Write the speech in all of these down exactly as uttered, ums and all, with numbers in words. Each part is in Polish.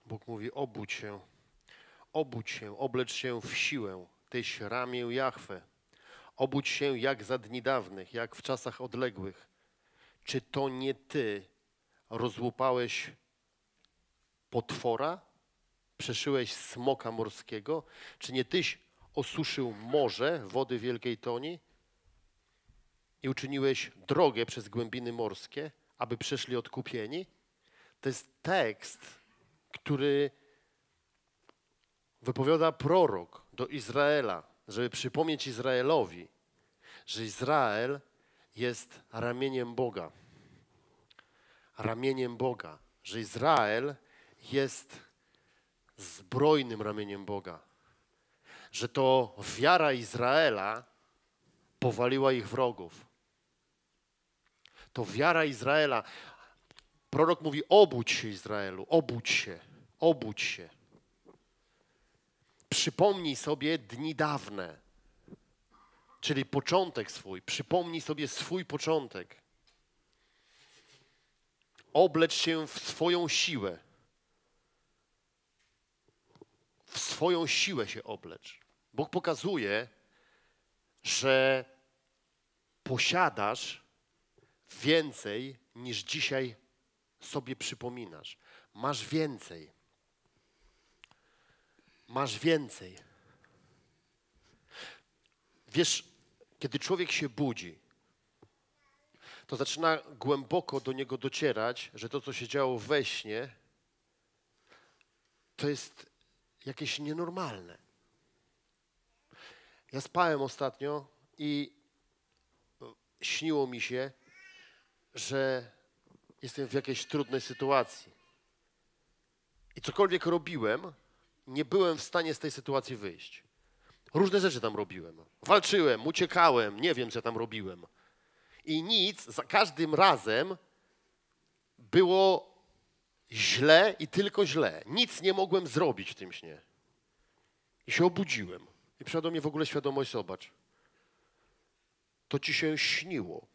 Bóg mówi, obudź się, obudź się, oblecz się w siłę, tyś ramię Jahwe. Obudź się jak za dni dawnych, jak w czasach odległych. Czy to nie ty rozłupałeś potwora? Przeszyłeś smoka morskiego? Czy nie tyś osuszył morze, wody wielkiej toni? I uczyniłeś drogę przez głębiny morskie, aby przeszli odkupieni? To jest tekst, który wypowiada prorok do Izraela, żeby przypomnieć Izraelowi, że Izrael jest ramieniem Boga. Ramieniem Boga. Że Izrael jest zbrojnym ramieniem Boga. Że to wiara Izraela powaliła ich wrogów. To wiara Izraela. Prorok mówi, obudź się Izraelu, obudź się, obudź się. Przypomnij sobie dni dawne, czyli początek swój. Przypomnij sobie swój początek. Oblecz się w swoją siłę. W swoją siłę się oblecz. Bóg pokazuje, że posiadasz więcej niż dzisiaj sobie przypominasz. Masz więcej. Masz więcej. Wiesz, kiedy człowiek się budzi, to zaczyna głęboko do niego docierać, że to, co się działo we śnie, to jest jakieś nienormalne. Ja spałem ostatnio i śniło mi się, że jestem w jakiejś trudnej sytuacji. I cokolwiek robiłem, nie byłem w stanie z tej sytuacji wyjść. Różne rzeczy tam robiłem. Walczyłem, uciekałem, nie wiem, co tam robiłem. I nic, za każdym razem było źle i tylko źle. Nic nie mogłem zrobić w tym śnie. I się obudziłem. I przyszła do mnie w ogóle świadomość, zobacz. To ci się śniło.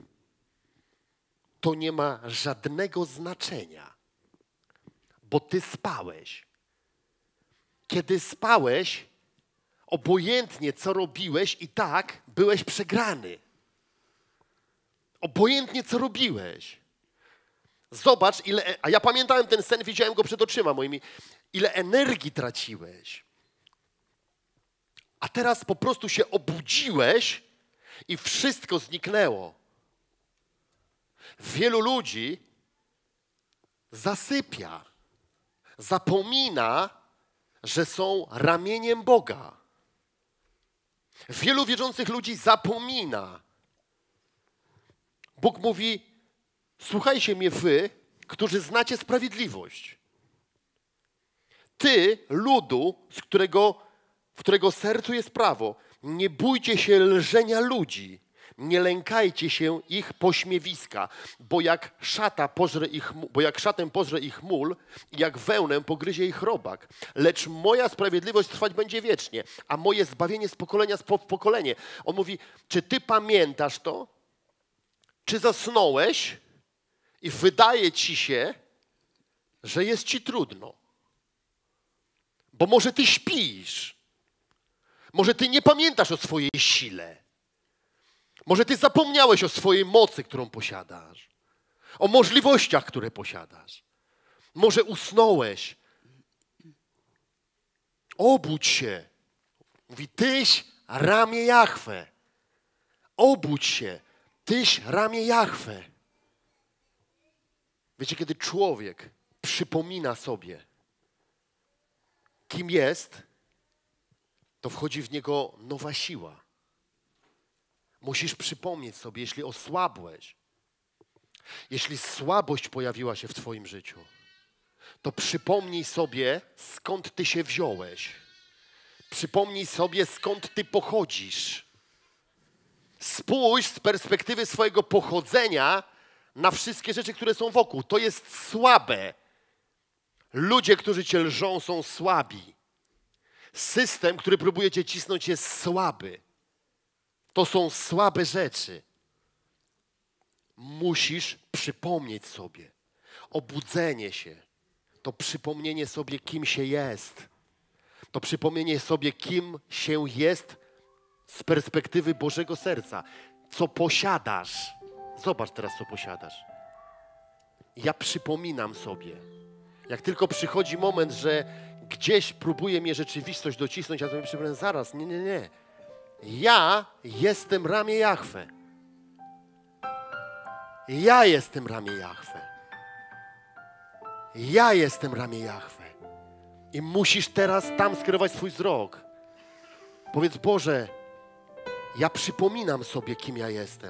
To nie ma żadnego znaczenia, bo ty spałeś. Kiedy spałeś, obojętnie co robiłeś, i tak byłeś przegrany. Obojętnie co robiłeś. Zobacz, ile, a ja pamiętałem ten sen, widziałem go przed oczyma moimi, ile energii traciłeś. A teraz po prostu się obudziłeś i wszystko zniknęło. Wielu ludzi zasypia, zapomina, że są ramieniem Boga. Wielu wierzących ludzi zapomina. Bóg mówi, słuchajcie mnie wy, którzy znacie sprawiedliwość. Ty, ludu, z którego, w którego sercu jest prawo, nie bójcie się lżenia ludzi, nie lękajcie się ich pośmiewiska, bo jak szata pożre ich, bo jak szatę pożre ich mól i jak wełnę pogryzie ich robak. Lecz moja sprawiedliwość trwać będzie wiecznie, a moje zbawienie z pokolenia w pokolenie. On mówi, czy ty pamiętasz to? Czy zasnąłeś i wydaje ci się, że jest ci trudno? Bo może ty śpisz. Może ty nie pamiętasz o swojej sile. Może ty zapomniałeś o swojej mocy, którą posiadasz. O możliwościach, które posiadasz. Może usnąłeś. Obudź się. Mówi, tyś ramię Jahwe. Obudź się. Tyś ramię Jahwe. Wiecie, kiedy człowiek przypomina sobie, kim jest, to wchodzi w niego nowa siła. Musisz przypomnieć sobie, jeśli osłabłeś, jeśli słabość pojawiła się w twoim życiu, to przypomnij sobie, skąd ty się wziąłeś. Przypomnij sobie, skąd ty pochodzisz. Spójrz z perspektywy swojego pochodzenia na wszystkie rzeczy, które są wokół. To jest słabe. Ludzie, którzy cię lżą, są słabi. System, który próbuje cię cisnąć, jest słaby. To są słabe rzeczy. Musisz przypomnieć sobie. Obudzenie się to przypomnienie sobie, kim się jest. To przypomnienie sobie, kim się jest z perspektywy Bożego serca. Co posiadasz. Zobacz teraz, co posiadasz. Ja przypominam sobie. Jak tylko przychodzi moment, że gdzieś próbuje mnie rzeczywistość docisnąć, ja sobie przypominam, zaraz, nie, nie, nie. Ja jestem ramię Jahwe. Ja jestem ramię Jahwe. Ja jestem ramię Jahwe. I musisz teraz tam skierować swój wzrok. Powiedz, Boże, ja przypominam sobie, kim ja jestem.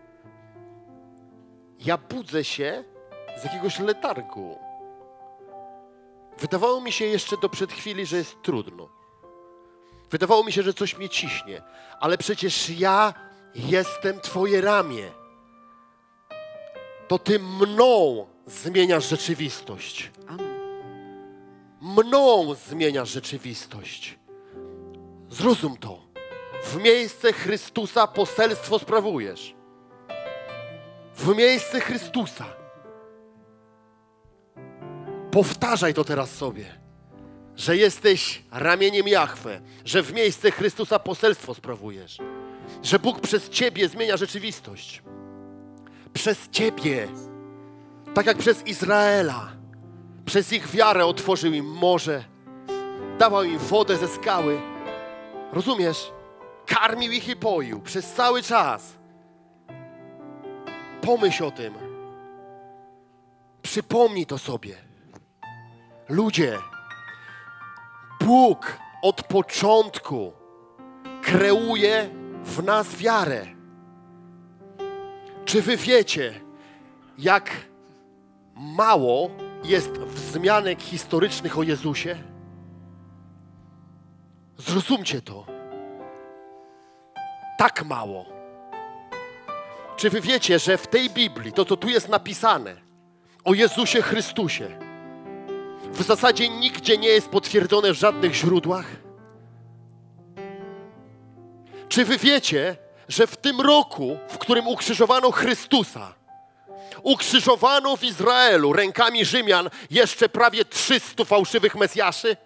Ja budzę się z jakiegoś letargu. Wydawało mi się jeszcze do przed chwili, że jest trudno. Wydawało mi się, że coś mnie ciśnie. Ale przecież ja jestem Twoje ramię. To Ty mną zmieniasz rzeczywistość. Amen. Mną zmieniasz rzeczywistość. Zrozum to. W miejsce Chrystusa poselstwo sprawujesz. W miejsce Chrystusa. Powtarzaj to teraz sobie, że jesteś ramieniem Jahwe, że w miejsce Chrystusa poselstwo sprawujesz, że Bóg przez Ciebie zmienia rzeczywistość. Przez Ciebie. Tak jak przez Izraela. Przez ich wiarę otworzył im morze, dawał im wodę ze skały. Rozumiesz? Karmił ich i poił przez cały czas. Pomyśl o tym. Przypomnij to sobie. Ludzie, Bóg od początku kreuje w nas wiarę. Czy wy wiecie, jak mało jest wzmianek historycznych o Jezusie? Zrozumcie to. Tak mało. Czy wy wiecie, że w tej Biblii, to co tu jest napisane o Jezusie Chrystusie, w zasadzie nigdzie nie jest potwierdzone w żadnych źródłach? Czy wy wiecie, że w tym roku, w którym ukrzyżowano Chrystusa, ukrzyżowano w Izraelu rękami Rzymian jeszcze prawie trzystu fałszywych mesjaszy?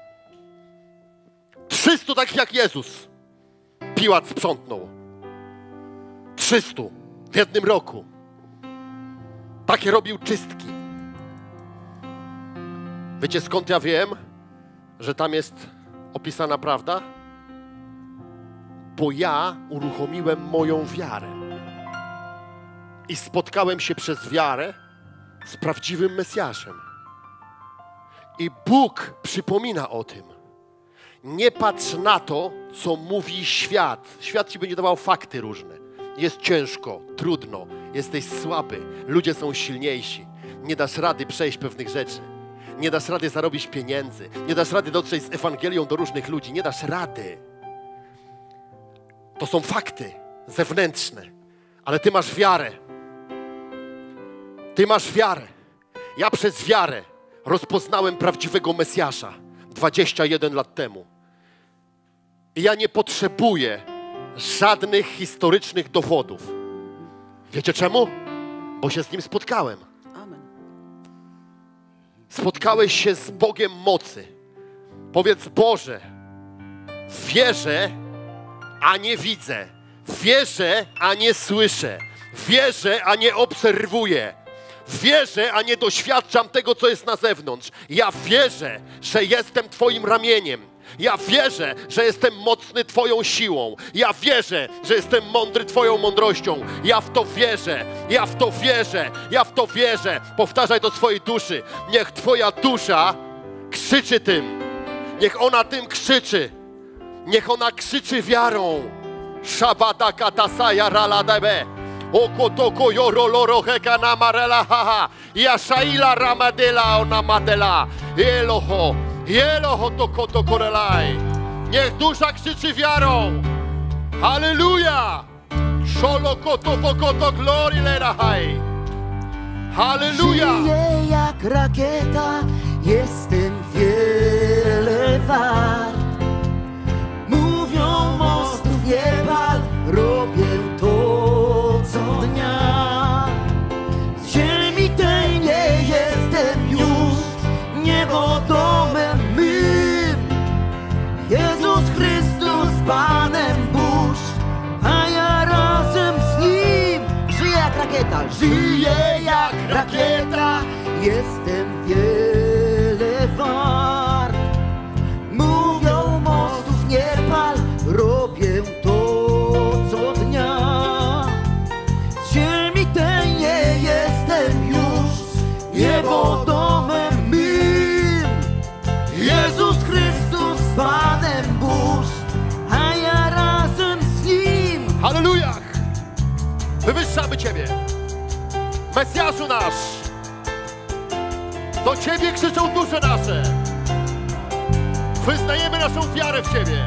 trzystu takich jak Jezus. Piłat sprzątnął. trzystu w jednym roku. Takie robił czystki. Wiecie, skąd ja wiem, że tam jest opisana prawda? Bo ja uruchomiłem moją wiarę i spotkałem się przez wiarę z prawdziwym Mesjaszem. I Bóg przypomina o tym. Nie patrz na to, co mówi świat. Świat ci będzie dawał fakty różne. Jest ciężko, trudno, jesteś słaby, ludzie są silniejsi. Nie dasz rady przejść pewnych rzeczy. Nie dasz rady zarobić pieniędzy. Nie dasz rady dotrzeć z Ewangelią do różnych ludzi. Nie dasz rady. To są fakty zewnętrzne. Ale ty masz wiarę. Ty masz wiarę. Ja przez wiarę rozpoznałem prawdziwego Mesjasza dwadzieścia jeden lat temu. I ja nie potrzebuję żadnych historycznych dowodów. Wiecie czemu? Bo się z Nim spotkałem. Amen. Spotkałeś się z Bogiem mocy. Powiedz, Boże, wierzę, a nie widzę. Wierzę, a nie słyszę. Wierzę, a nie obserwuję. Wierzę, a nie doświadczam tego, co jest na zewnątrz. Ja wierzę, że jestem Twoim ramieniem. Ja wierzę, że jestem mocny Twoją siłą. Ja wierzę, że jestem mądry Twoją mądrością. Ja w to wierzę. Ja w to wierzę. Ja w to wierzę. Powtarzaj do swojej duszy. Niech Twoja dusza krzyczy tym. Niech ona tym krzyczy. Niech ona krzyczy wiarą. Szabata katasaja raladebe. Okotoko yoroloro hekana marela haha. Yashaila ramadela ona madela. Eloho. Eloho tokoto korelaj. Niech dusza krzyczy wiarą. Halleluja. Szolokoto wokoto glory lerahaj. Halleluja. Żyję jak rakieta, jestem wiele wart. Mówią mostów nie pal, robię to co dnia. Z ziemi tej nie jestem już, rakieta, żyję jak rakieta, jestem wiele wart. Mówią, mostów nie pal, robię to co dnia. Z ziemi tej nie jestem już, niebo domem mym. Jezus Chrystus Panem Bóż, a ja razem z Nim. Halleluja! Wywyższamy Ciebie. Mesjaszu nasz. Do Ciebie krzyczą dusze nasze. Wyznajemy naszą wiarę w Ciebie.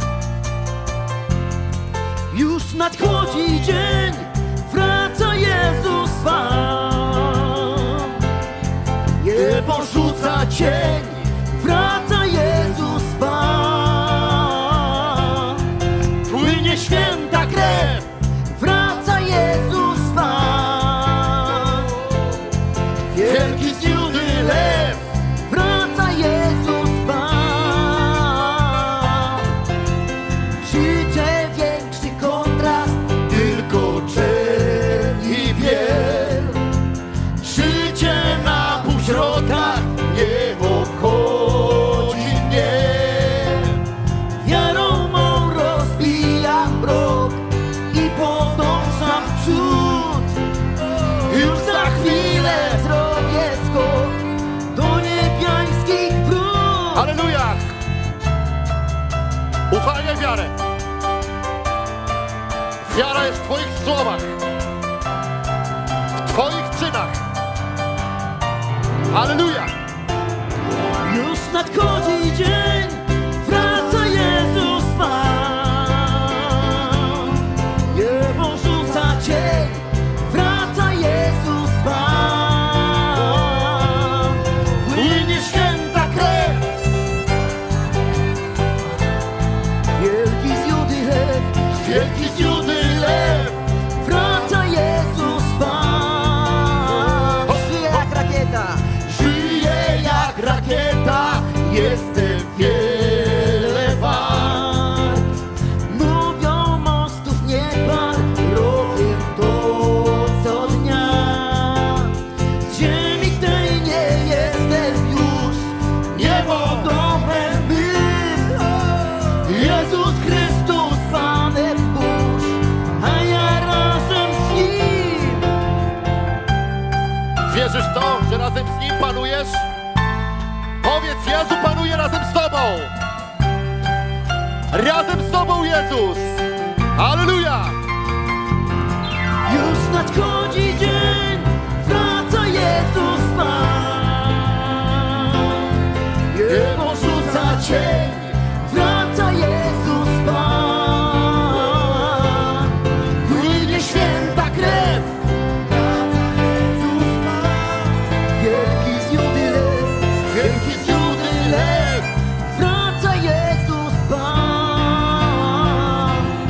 Już nadchodzi dzień, wraca Jezus Pan. Niebo rzuca cień, wraca Jezus Pan. Płynie święta krew, wraca Jezus Pan. Wielki z Judy lew, wraca Jezus Pan. Życie większy kontrast, tylko czerń i biel. Życie na półśrodkach nie obchodzi mnie. Wiarą mą rozbijam mrok i podążam w przód. Już za chwilę zrobię skok do niebiańskich wrót. Halleluja! Uwalniaj wiarę. Wiara jest w Twoich słowach, w Twoich czynach. Halleluja! Już nadchodzi dzień, wraca Jezus Pan. Niebo rzuca cień, wraca Jezus Pan. Płynie święta krew, wielki z Judy lew, wielki z Judy lew, wraca Jezus Pan. Żyję jak rakieta, żyję jak rakieta, jestem wiele wart. Mówią, mostów nie pal, robię to co dnia. Z ziemi tej nie jestem już, niebo domem mym. Jezus Chrystus Panem Bóż, a ja razem z Nim. Wierzysz w to, że razem z Nim panujesz? Powiedz, Jezu panuje razem z Tobą. Razem z Tobą, Jezus. Halleluja! Już nadchodzi dzień, wraca Jezus Pan. Niebo rzuca cień, wraca Jezus Pan. Płynie święta krew, wraca Jezus Pan. Wielki z Judy lew, wielki z Judy lew, wraca Jezus Pan.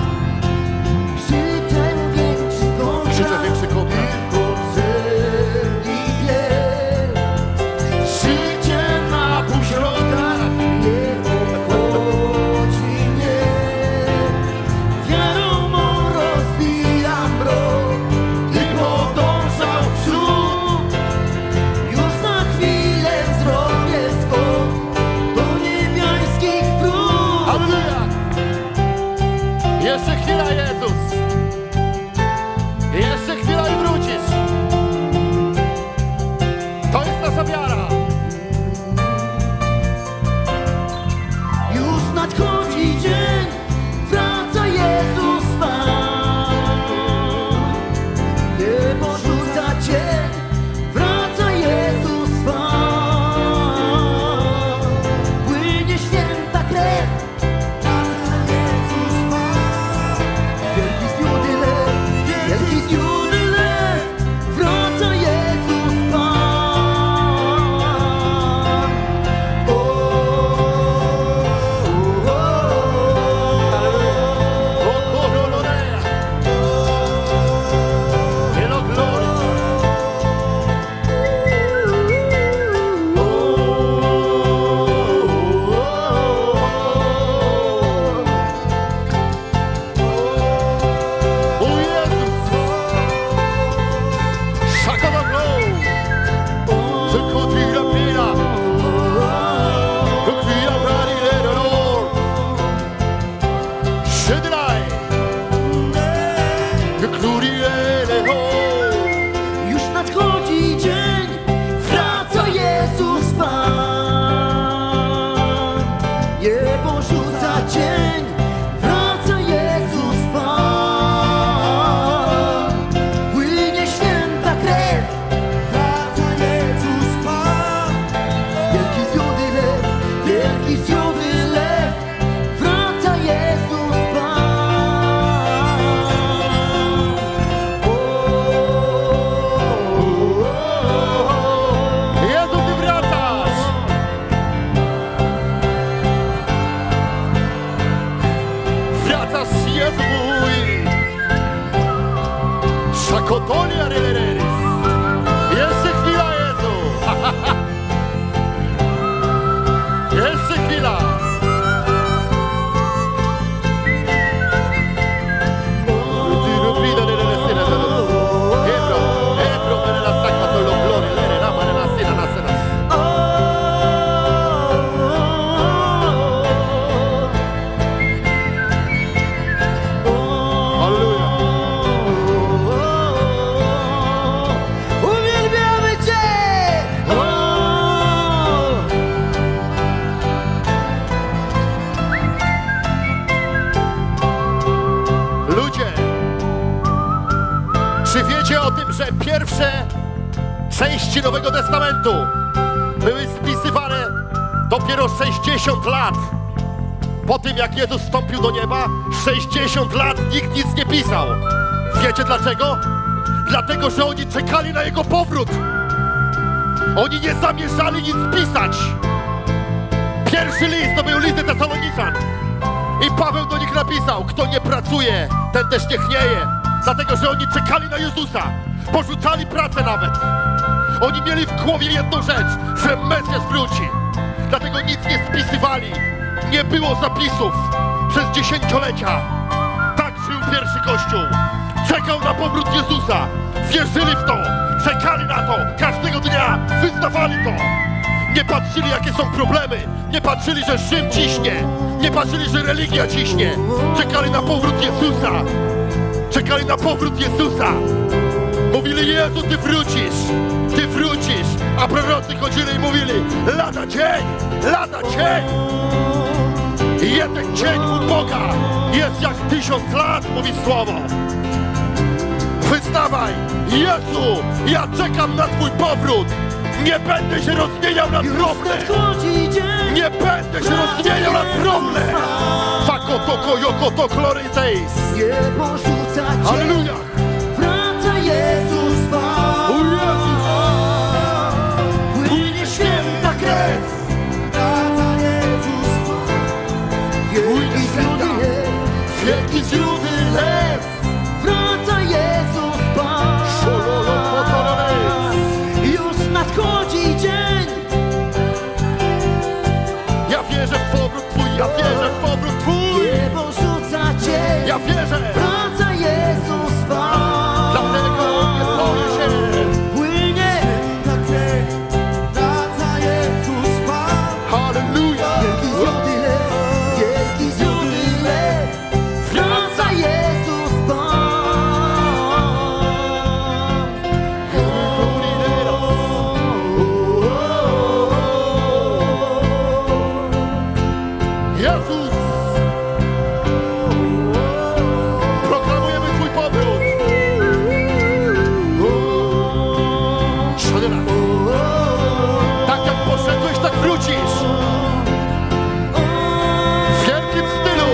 Szakotolia relereris. Jeszcze chwila, Jezu. Jeszcze chwila. Czy wiecie o tym, że pierwsze części Nowego Testamentu były spisywane dopiero sześćdziesiąt lat po tym, jak Jezus wstąpił do nieba? sześćdziesiąt lat nikt nic nie pisał. Wiecie dlaczego? Dlatego, że oni czekali na Jego powrót. Oni nie zamierzali nic pisać. Pierwszy list to był list do Tesaloniczan. I Paweł do nich napisał: kto nie pracuje, ten też nie chnieje. Dlatego, że oni czekali na Jezusa. Porzucali pracę nawet. Oni mieli w głowie jedną rzecz, że Mesjasz wróci. Dlatego nic nie spisywali. Nie było zapisów przez dziesięciolecia. Tak żył pierwszy Kościół. Czekał na powrót Jezusa. Wierzyli w to. Czekali na to. Każdego dnia wyznawali to. Nie patrzyli, jakie są problemy. Nie patrzyli, że Rzym ciśnie. Nie patrzyli, że religia ciśnie. Czekali na powrót Jezusa. Czekali na powrót Jezusa. Mówili: Jezu, Ty wrócisz. Ty wrócisz. A prorocy chodzili i mówili: lada dzień, lada dzień. I jeden dzień u Boga jest jak tysiąc lat, mówi Słowo. Wyznawaj: Jezu, ja czekam na Twój powrót. Nie będę się rozmieniał na drobne. Nie będę się rozmieniał na drobne. Fakotoko, jokotoko, kloryzeis. Nie porzuca cię. Halleluja. Wraca Jezus Pan. O Jezus. Płynie święta krew. Wraca Jezus Pan. Wielki zludy lew. Wielki zludy lew. Wraca Jezus Pan. Już nadchodzi dzień. Ja wierzę w powrót Twój. Ja wierzę w powrót Twój. Nie porzuca cię. Ja wierzę. Wraca Jezus Pan. Dlatego nie boję się. Płynie święta krew. Wraca Jezus Pan. Halleluja. Wielki złoty lew. Wielki złoty lew. Wraca Jezus Pan. Jezus. Proklamujemy Twój powrót. Jeszcze raz. Tak jak poszedłeś, tak wrócisz. W wielkim stylu.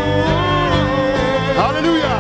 Halleluja.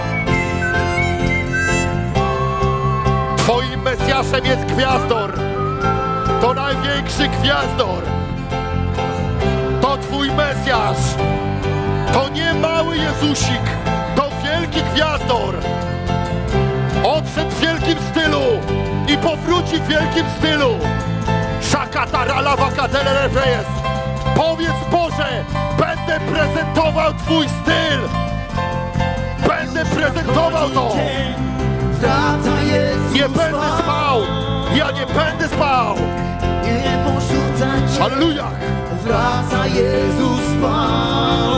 Twoim Mesjaszem jest Gwiazdor. To największy Gwiazdor. To Twój Mesjasz. To nie mały Jezusik. To wielki Gwiazdor. Odszedł w wielkim stylu i powróci w wielkim stylu. Szakatarala wakatelele jest. Powiedz: Boże, będę prezentował Twój styl. Będę prezentował to. Wraca Jezus Nie będę Pan. spał. Ja nie będę spał. Nie porzuca cię. Halleluja. Wraca Jezus Pan.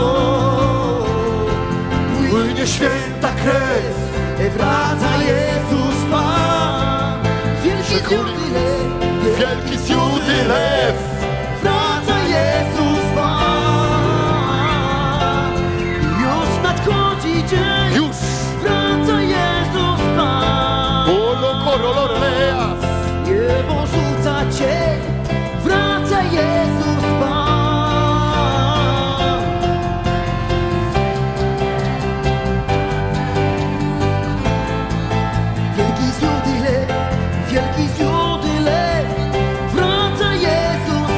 Płynie święta krew. Wraca Jezus Pan. Wielki złoty lew. Wielki złoty lew. Wraca Jezus Pan. Już nadchodzi dzień. Już. Wraca Jezus Pan. Olo koroloreas. Nie porzuca cię. Wraca Jezus Pan. Wielki złoty lew. Wielki złoty lew. Wraca Jezus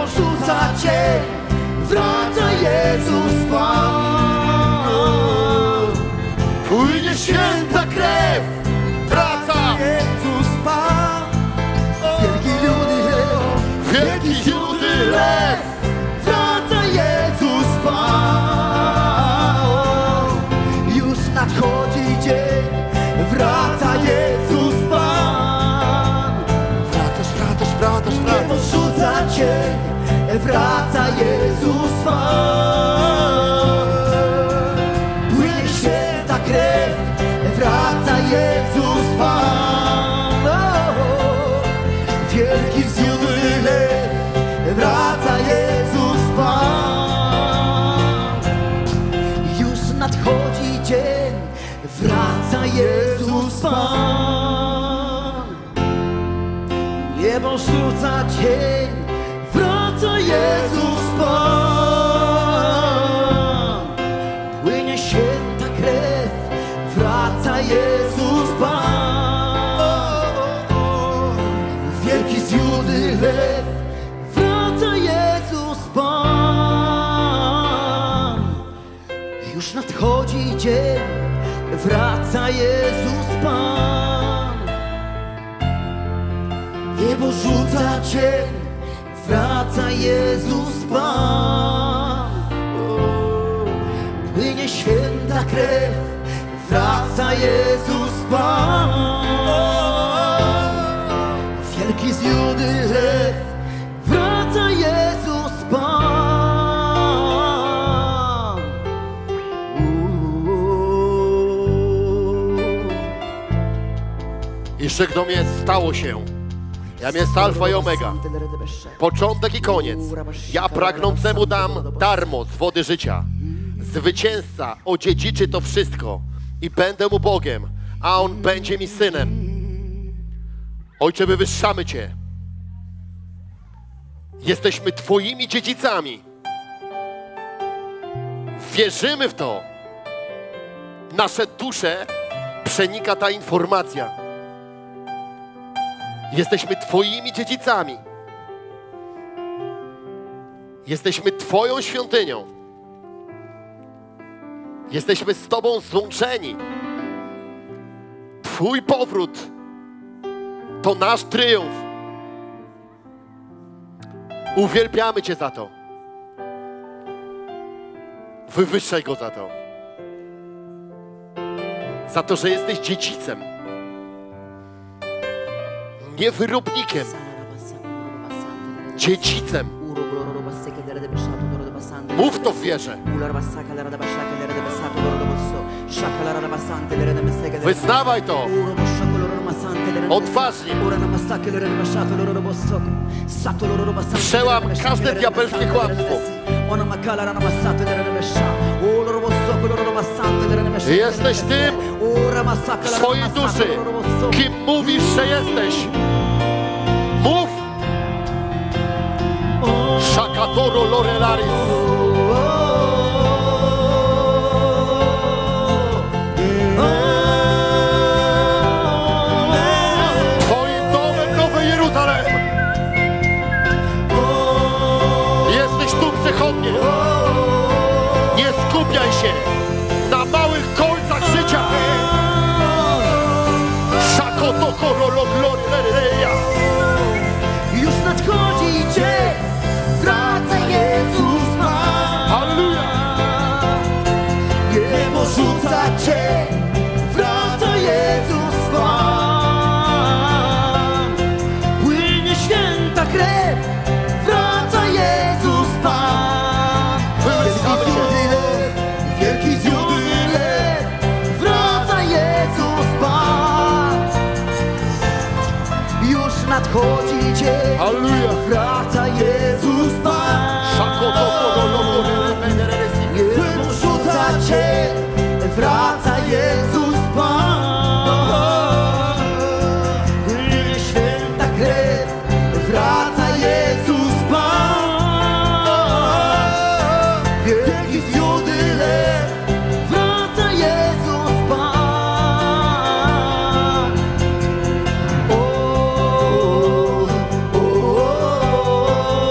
rzuca cień, wraca Jezus Pan. Płynie święta krew, wraca Jezus Pan. Wielki ludy lew, wielki judy lew. wraca Jezus Pan. Już nadchodzi dzień, wraca Jezus Pan. Wracasz, wracasz, wracasz, Niebo wracasz. rzuca cień, wraca Jezus Pan. Płynie święta krew, wraca Jezus Pan. O, wielki wzniósły lew, wraca Jezus Pan. Już nadchodzi dzień, wraca Jezus Pan. Niebo rzuca cień, wraca Jezus Pan. Płynie święta krew, wraca Jezus Pan. Wielki z Judy lew, wraca Jezus Pan. Już nadchodzi dzień, wraca Jezus Pan. Niebo rzuca cień, wraca Jezus Pan. Płynie święta krew, wraca Jezus Pan. Wielki z Judy lew, wraca Jezus Pan. I rzekł mnie, stało się. Jam jest alfa i omega, początek i koniec. Ja pragnącemu dam darmo z wody życia. Zwycięzca odziedziczy to wszystko i będę mu Bogiem, a on będzie mi synem. Ojcze, wywyższamy Cię. Jesteśmy Twoimi dziedzicami. Wierzymy w to. Nasze dusze przenika ta informacja. Jesteśmy Twoimi dziedzicami. Jesteśmy Twoją świątynią. Jesteśmy z Tobą złączeni. Twój powrót to nasz triumf. Uwielbiamy Cię za to. Wywyższaj Go za to. Za to, że jesteś dziedzicem. Nie wyrobnikiem. Dziedzicem. Mów to w wierze. Wyznawaj to. Odważnie. Przełam każde diabelskie kłamstwo. Jesteś tym w swojej duszy, kim mówisz, że jesteś. Mów. Shakatoro lorelaris. Twoim domem Nowy Jeruzalem. Jesteś tu przechodnie. Nie skupiaj się na małych końcach życia. Shakotokoro lorelaria. Już nadchodzi dzień, wraca Jezus Pan. Halleluja. Niebo rzuca cień, wraca Jezus Pan. Płynie święta krew, wraca Jezus Pan. Wielki z Judy lew, wielki z Judy lew, wraca Jezus Pan. Już nadchodzi dzień, Halleluja. wraca Jezus Pan. Niebo rzuca cień, wraca Jezus Pan. Płynie święta krew, wraca Jezus Pan. Wielki z Judy lew, wraca Jezus Pan. O, o, o, o.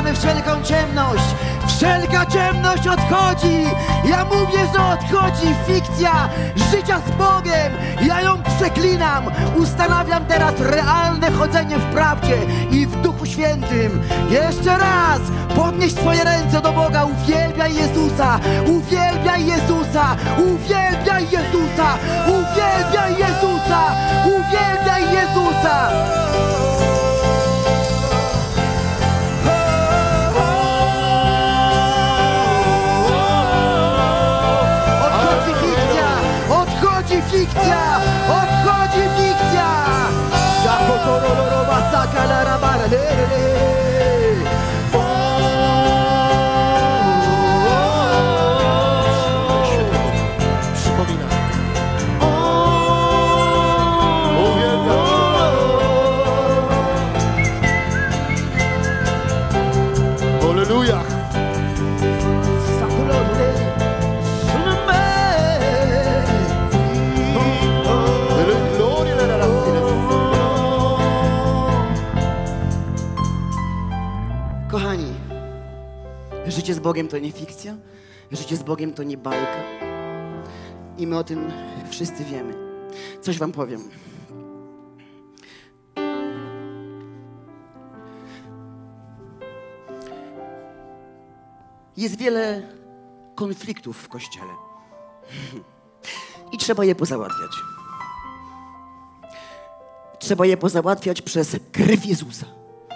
Odrzucamy wszelką ciemność. Wszelka ciemność odchodzi. Ja mówię, że odchodzi fikcja życia z Bogiem. Ja ją przeklinam. Ustanawiam teraz realne chodzenie w prawdzie i w Duchu Świętym. Jeszcze raz podnieś swoje ręce do Boga. Uwielbiaj Jezusa. Uwielbiaj Jezusa. Uwielbiaj Jezusa. Uwielbiaj Jezusa. Uwielbiaj Jezusa. Odchodzi fikcja! Odchodzi fikcja! Zakotororowa sakalarabara. Przypominam. Uwielbiam Cię. Halleluja! Kochani, życie z Bogiem to nie fikcja, życie z Bogiem to nie bajka. I my o tym wszyscy wiemy. Coś wam powiem. Jest wiele konfliktów w Kościele. I trzeba je pozałatwiać. Trzeba je pozałatwiać przez krew Jezusa.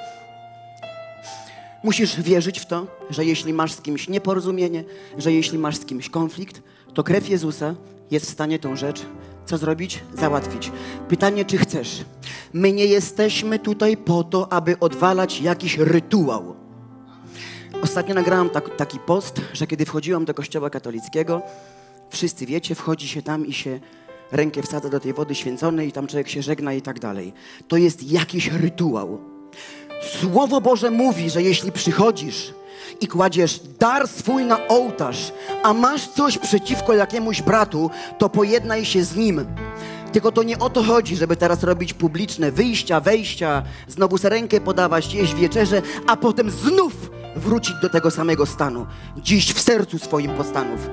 Musisz wierzyć w to, że jeśli masz z kimś nieporozumienie, że jeśli masz z kimś konflikt, to krew Jezusa jest w stanie tą rzecz, co zrobić? Załatwić. Pytanie, czy chcesz? My nie jesteśmy tutaj po to, aby odwalać jakiś rytuał. Ostatnio nagrałam tak, taki post, że kiedy wchodziłam do kościoła katolickiego, wszyscy wiecie, wchodzi się tam i się rękę wsadza do tej wody święconej i tam człowiek się żegna i tak dalej. To jest jakiś rytuał. Słowo Boże mówi, że jeśli przychodzisz i kładziesz dar swój na ołtarz, a masz coś przeciwko jakiemuś bratu, to pojednaj się z nim. Tylko to nie o to chodzi, żeby teraz robić publiczne wyjścia, wejścia, znowu se rękę podawać, jeść wieczerzę, a potem znów wrócić do tego samego stanu. Dziś w sercu swoim postanów.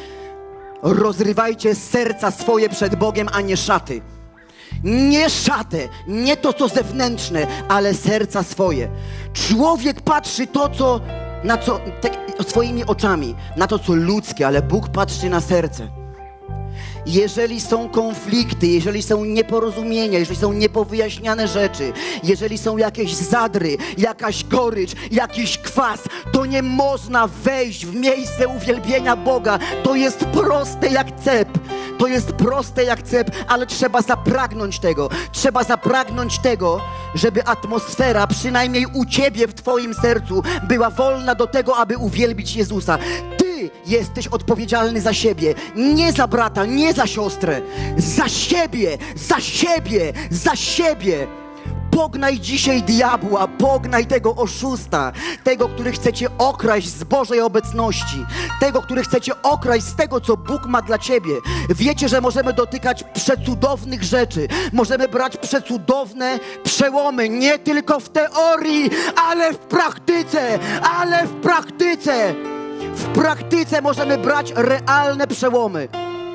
Rozrywajcie serca swoje przed Bogiem, a nie szaty. Nie szatę, nie to, co zewnętrzne, ale serca swoje. Człowiek patrzy to, co, na co, tak, swoimi oczami, na to, co ludzkie, ale Bóg patrzy na serce. Jeżeli są konflikty, jeżeli są nieporozumienia, jeżeli są niepowyjaśniane rzeczy, jeżeli są jakieś zadry, jakaś gorycz, jakiś kwas, to nie można wejść w miejsce uwielbienia Boga. To jest proste jak cep. To jest proste jak cep, ale trzeba zapragnąć tego. Trzeba zapragnąć tego, żeby atmosfera, przynajmniej u Ciebie, w Twoim sercu, była wolna do tego, aby uwielbić Jezusa. Ty jesteś odpowiedzialny za siebie. Nie za brata, nie za siostrę. Za siebie, za siebie, za siebie. Pognaj dzisiaj diabła, pognaj tego oszusta, tego, który chce Cię okraść z Bożej obecności, tego, który chce Cię okraść z tego, co Bóg ma dla Ciebie. Wiecie, że możemy dotykać przecudownych rzeczy, możemy brać przecudowne przełomy, nie tylko w teorii, ale w praktyce, ale w praktyce. W praktyce możemy brać realne przełomy.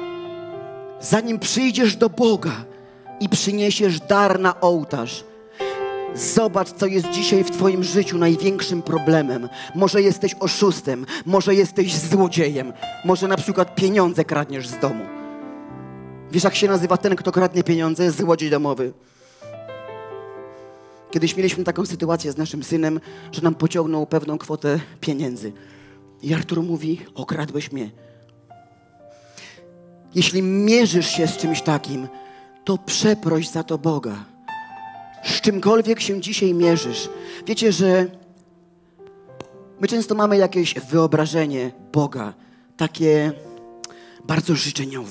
Zanim przyjdziesz do Boga i przyniesiesz dar na ołtarz, zobacz, co jest dzisiaj w Twoim życiu największym problemem. Może jesteś oszustem, może jesteś złodziejem, może na przykład pieniądze kradniesz z domu. Wiesz, jak się nazywa ten, kto kradnie pieniądze? Złodziej domowy. Kiedyś mieliśmy taką sytuację z naszym synem, że nam pociągnął pewną kwotę pieniędzy. I Artur mówi: okradłeś mnie. Jeśli mierzysz się z czymś takim, to przeproś za to Boga. Z czymkolwiek się dzisiaj mierzysz. Wiecie, że my często mamy jakieś wyobrażenie Boga, takie bardzo życzeniowe.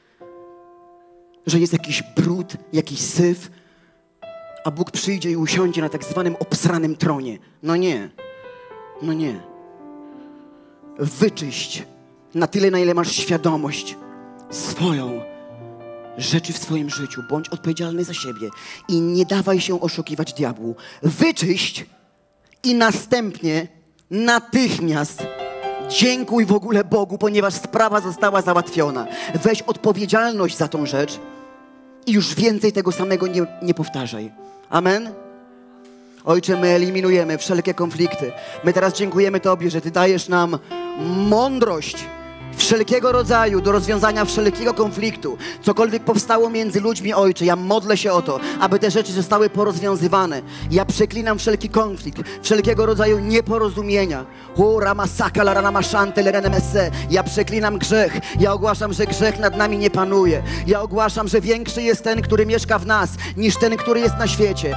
Że jest jakiś brud, jakiś syf, a Bóg przyjdzie i usiądzie na tak zwanym obsranym tronie. No nie, no nie. Wyczyść na tyle, na ile masz świadomość swoją rzeczy w swoim życiu. Bądź odpowiedzialny za siebie i nie dawaj się oszukiwać diabłu. Wyczyść I następnie, natychmiast dziękuj w ogóle Bogu, ponieważ sprawa została załatwiona. Weź odpowiedzialność za tą rzecz i już więcej tego samego nie, nie powtarzaj. Amen? Ojcze, my eliminujemy wszelkie konflikty. My teraz dziękujemy Tobie, że Ty dajesz nam mądrość wszelkiego rodzaju do rozwiązania wszelkiego konfliktu. Cokolwiek powstało między ludźmi, Ojcze, ja modlę się o to, aby te rzeczy zostały porozwiązywane. Ja przeklinam wszelki konflikt, wszelkiego rodzaju nieporozumienia. Ja przeklinam grzech. Ja ogłaszam, że grzech nad nami nie panuje. Ja ogłaszam, że większy jest ten, który mieszka w nas, niż ten, który jest na świecie.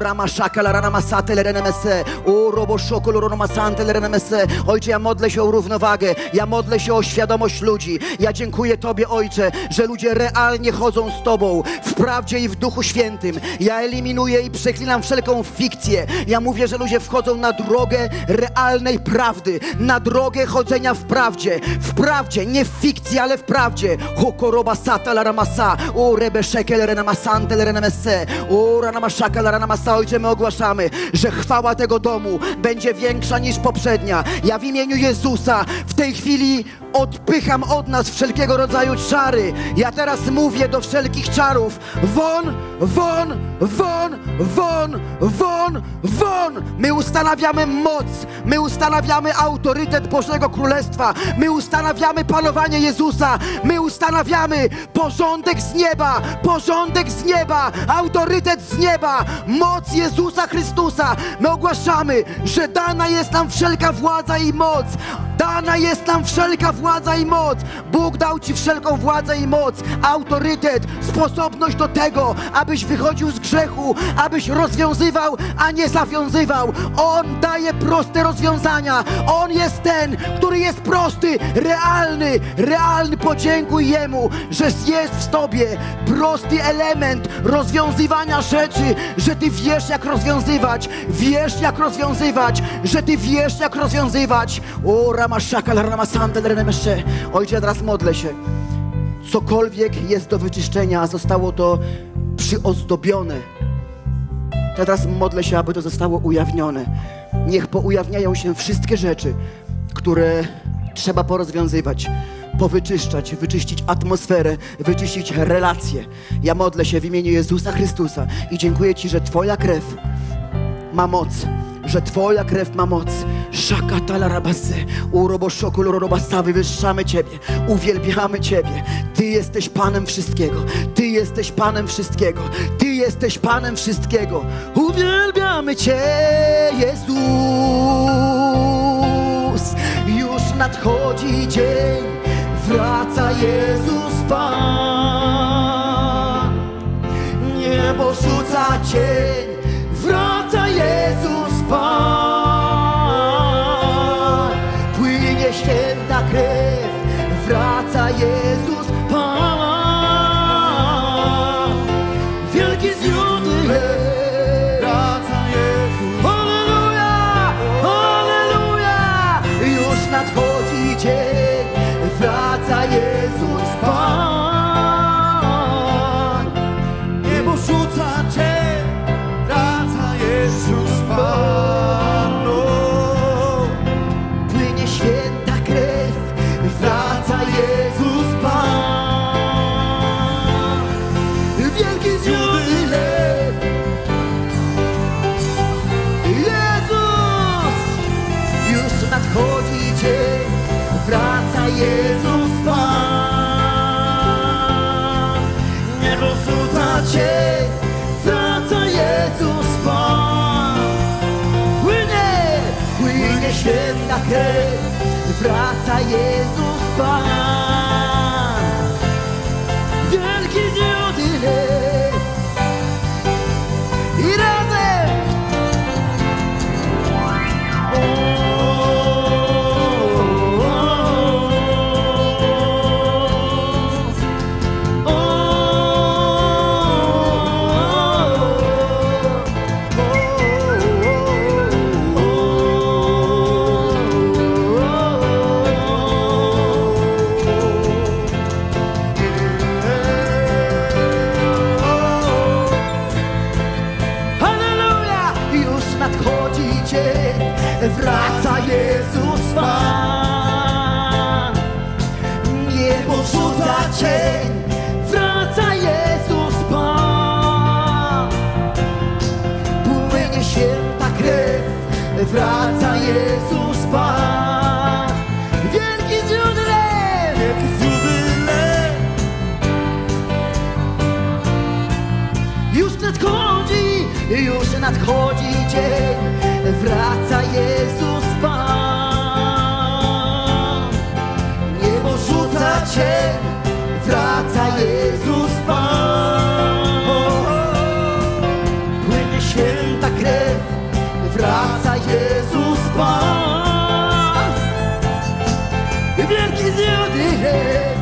Ojcze, ja modlę się o równowagę. Ja modlę się o świadomość ludzi. Ja dziękuję Tobie, Ojcze, że ludzie realnie chodzą z Tobą w prawdzie i w Duchu Świętym. Ja eliminuję i przeklinam wszelką fikcję. Ja mówię, że ludzie wchodzą na drogę realnej prawdy, na drogę chodzenia w prawdzie. W prawdzie, nie w fikcji, ale w prawdzie. Hokoroba sata la ramasa, o rebeszekel renamasante renemesse, o ranamaszaka la ranamasa. Ojcze, my ogłaszamy, że chwała tego domu będzie większa niż poprzednia. Ja w imieniu Jezusa w tej chwili odpycham od nas wszelkiego rodzaju czary. Ja teraz mówię do wszelkich czarów: won, won, won, won, won, won. My ustanawiamy moc, my ustanawiamy autorytet Bożego Królestwa, my ustanawiamy panowanie Jezusa, my ustanawiamy porządek z nieba, porządek z nieba, autorytet z nieba, moc Jezusa Chrystusa. My ogłaszamy, że dana jest nam wszelka władza i moc. Dana jest nam wszelka władza i moc. Bóg dał Ci wszelką władzę i moc, autorytet, sposobność do tego, abyś wychodził z grzechu, abyś rozwiązywał, a nie zawiązywał. On daje proste rozwiązania. On jest ten, który jest prosty, realny, realny. Podziękuj Jemu, że jest w Tobie prosty element rozwiązywania rzeczy, że Ty wiesz, jak rozwiązywać, wiesz, jak rozwiązywać, że Ty wiesz, jak rozwiązywać. O, ramaszaka, ramasante, renemeszcze. Ojcze, ja teraz modlę się. Cokolwiek jest do wyczyszczenia, zostało to przyozdobione. Ja teraz modlę się, aby to zostało ujawnione. Niech poujawniają się wszystkie rzeczy, które trzeba porozwiązywać, powyczyszczać, wyczyścić atmosferę, wyczyścić relacje. Ja modlę się w imieniu Jezusa Chrystusa i dziękuję Ci, że Twoja krew ma moc, że Twoja krew ma moc. Szakatala rabasy, uroboszoku lorobasa, wywyższamy Ciebie, uwielbiamy Ciebie. Ty jesteś Panem wszystkiego, Ty jesteś Panem wszystkiego, Ty jesteś Panem wszystkiego. Uwielbiamy Cię, Jezus. Już nadchodzi dzień, wraca Jezus Pan. Niebo rzuca cień, wraca Jezus Pan. Płynie święta krew, wraca Jezus Pan. Wielki zjutrz wraca Jezus. Halleluja, halleluja. Już nadchodzi dzień, wraca Jezus Pan. Niebo rzuca cień, wraca Jezus Pan. Płynie święta krew, wraca Jezus Pan. Wielki jubilej. Jezus! Już nadchodzi dzień, wraca Jezus Pan. Niebo rzuca cień, wraca Jezus Pan. Płynie, płynie święta krew, wraca Jezus Pan. Wielki jubilej. I razem. nadchodzi dzień, wraca Jezus Pan. Niebo rzuca cień, wraca Jezus Pan. Płynie święta krew, wraca Jezus Pan. Wielki zjudek.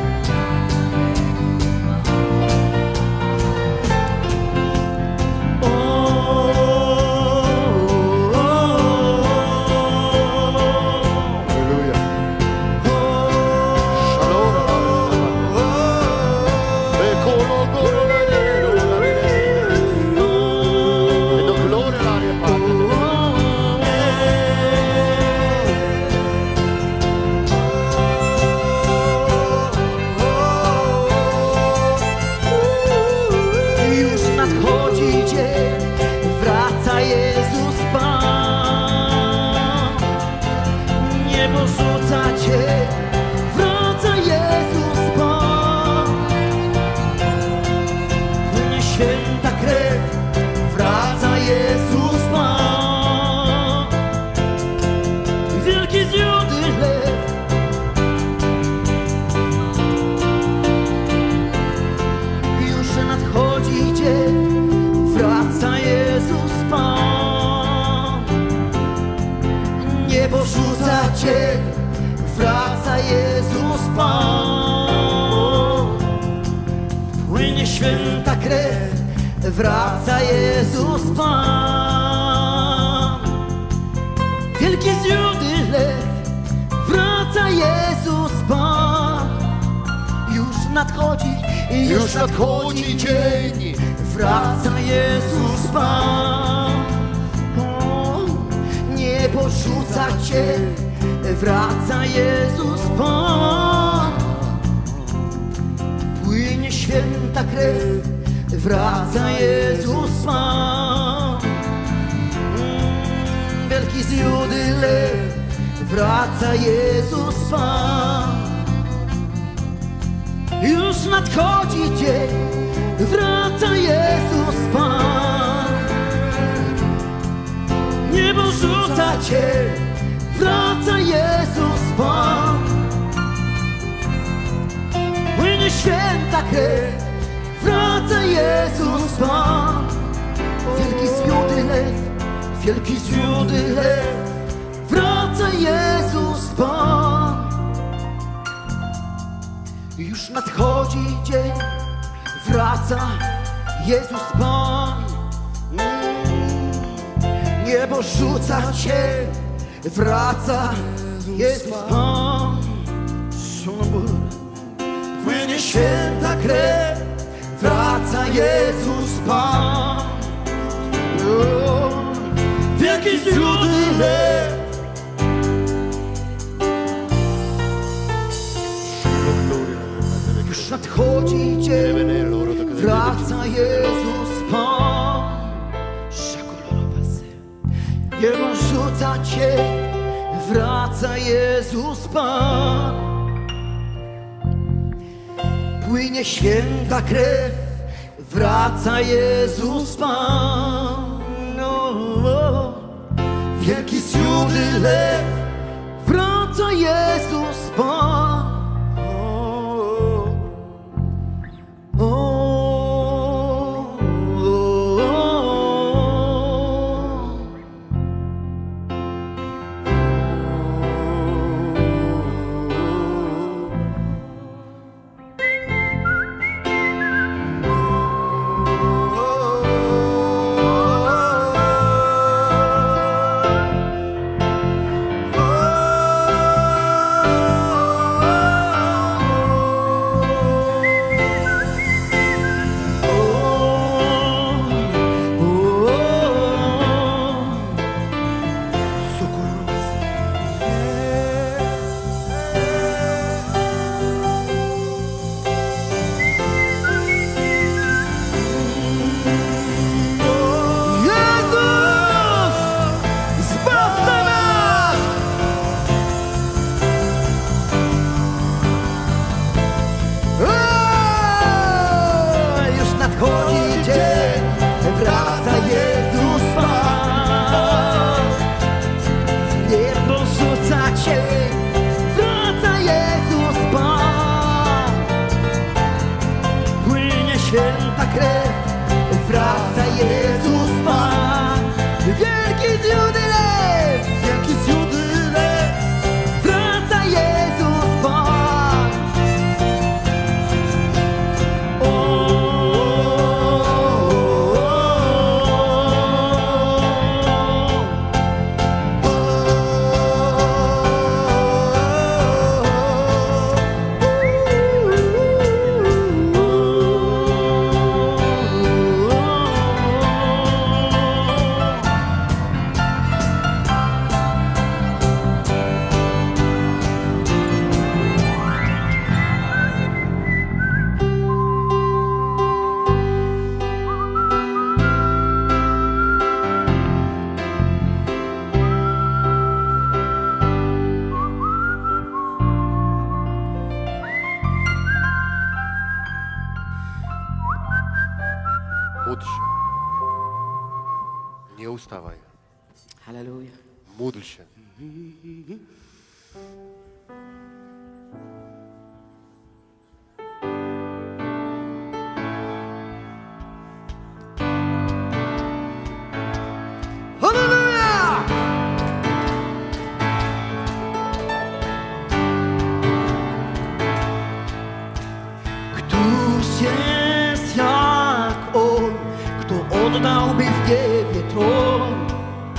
Wraca Jezus Pan. Płynie święta krew, wraca Jezus Pan. Wielki z Judy lew, wraca Jezus Pan. Już nadchodzi, już, już nadchodzi dzień, wraca Jezus Pan. O, niebo rzuca cień, wraca Jezus Pan. Płynie święta krew, wraca Jezus Pan. Wielki z Judy lew, wraca Jezus Pan. Już nadchodzi dzień, wraca Jezus Pan. Niebo rzuca cień, wraca Jezus Pan. Płynie święta krew, wraca Jezus Pan. Wielki z Judy lew, wielki z Judy lew, wraca Jezus Pan. Już nadchodzi dzień, wraca Jezus Pan. Niebo rzuca cień, wraca Jezus Pan. Płynie święta krew, wraca Jezus Pan. O, wielki z Judy lew. Już nadchodzi dzień, wraca Jezus Pan. Niebo rzuca cień, wraca Jezus Pan. Płynie święta krew, wraca Jezus Pan. O, o, wielki z Judy lew, wraca Jezus Pan. O, o, święta krew, wraca Jezus Pan. Wielki z Judy lew, wielki z Judy lew, wraca Jezus Pan. O, Módl się. Nie ustawaj. Halleluja. Módl się. Halleluja! Któż jest jak On, kto oddałby w niebie tron?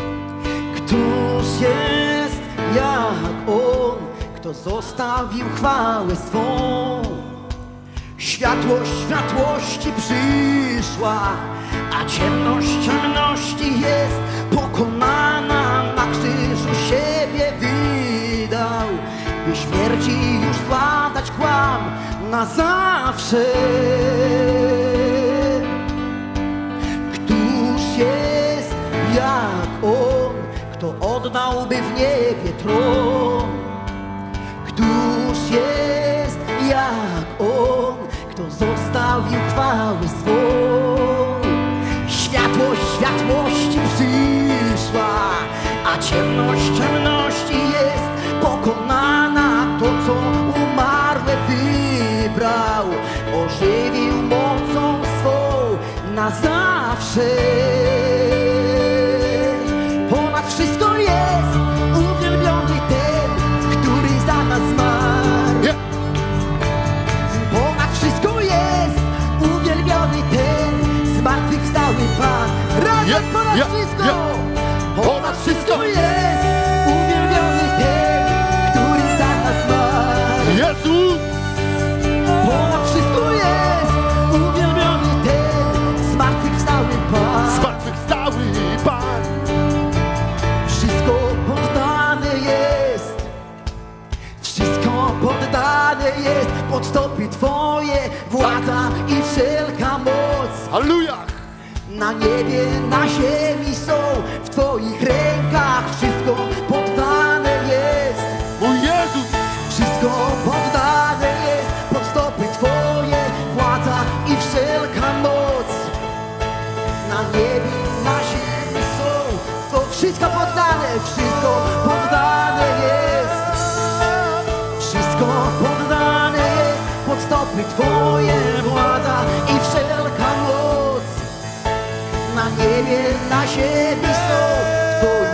Któż jest jak On, kto zostawił chwałę swą? Światłość światłości przyszła, a ciemność ciemności jest pokonana. Na krzyżu siebie wydał, by śmierci już zgładać kłam na zawsze. Któż jest jak On, kto oddałby w niebie tron? Któż jest jak On, kto zostawił chwałę swą? Światłość światłości przyszła, a ciemność ciemności jest pokonana. To, co umarłe wybrał, ożywił mocą swą na zawsze. Ponad wszystko jest uwielbiony ten, który za nas zmarł. Yeah. Ponad wszystko jest uwielbiony ten, zmartwychwstały Pan. Razem Yeah, ponad yeah, wszystko, yeah. ponad wszystko jest uwielbiony ten, który za nas zmarł. Jezus! Ponad wszystko jest uwielbiony ten, zmartwychwstały Pan. Zmartwychwstały Pan! Wszystko poddane jest, wszystko poddane jest pod stopy Twoje, władza i wszelka moc. Halleluja! Na niebie, na ziemi są w Twoich rękach. Wszystko poddane jest, Mój Jezus! wszystko poddane jest pod stopy Twoje, władza i wszelka moc. Na niebie, na ziemi są, to wszystko poddane, wszystko poddane jest. Wszystko poddane jest pod stopy Twoje, władza i wszelka moc. Na niebie, na ziemi są Twoje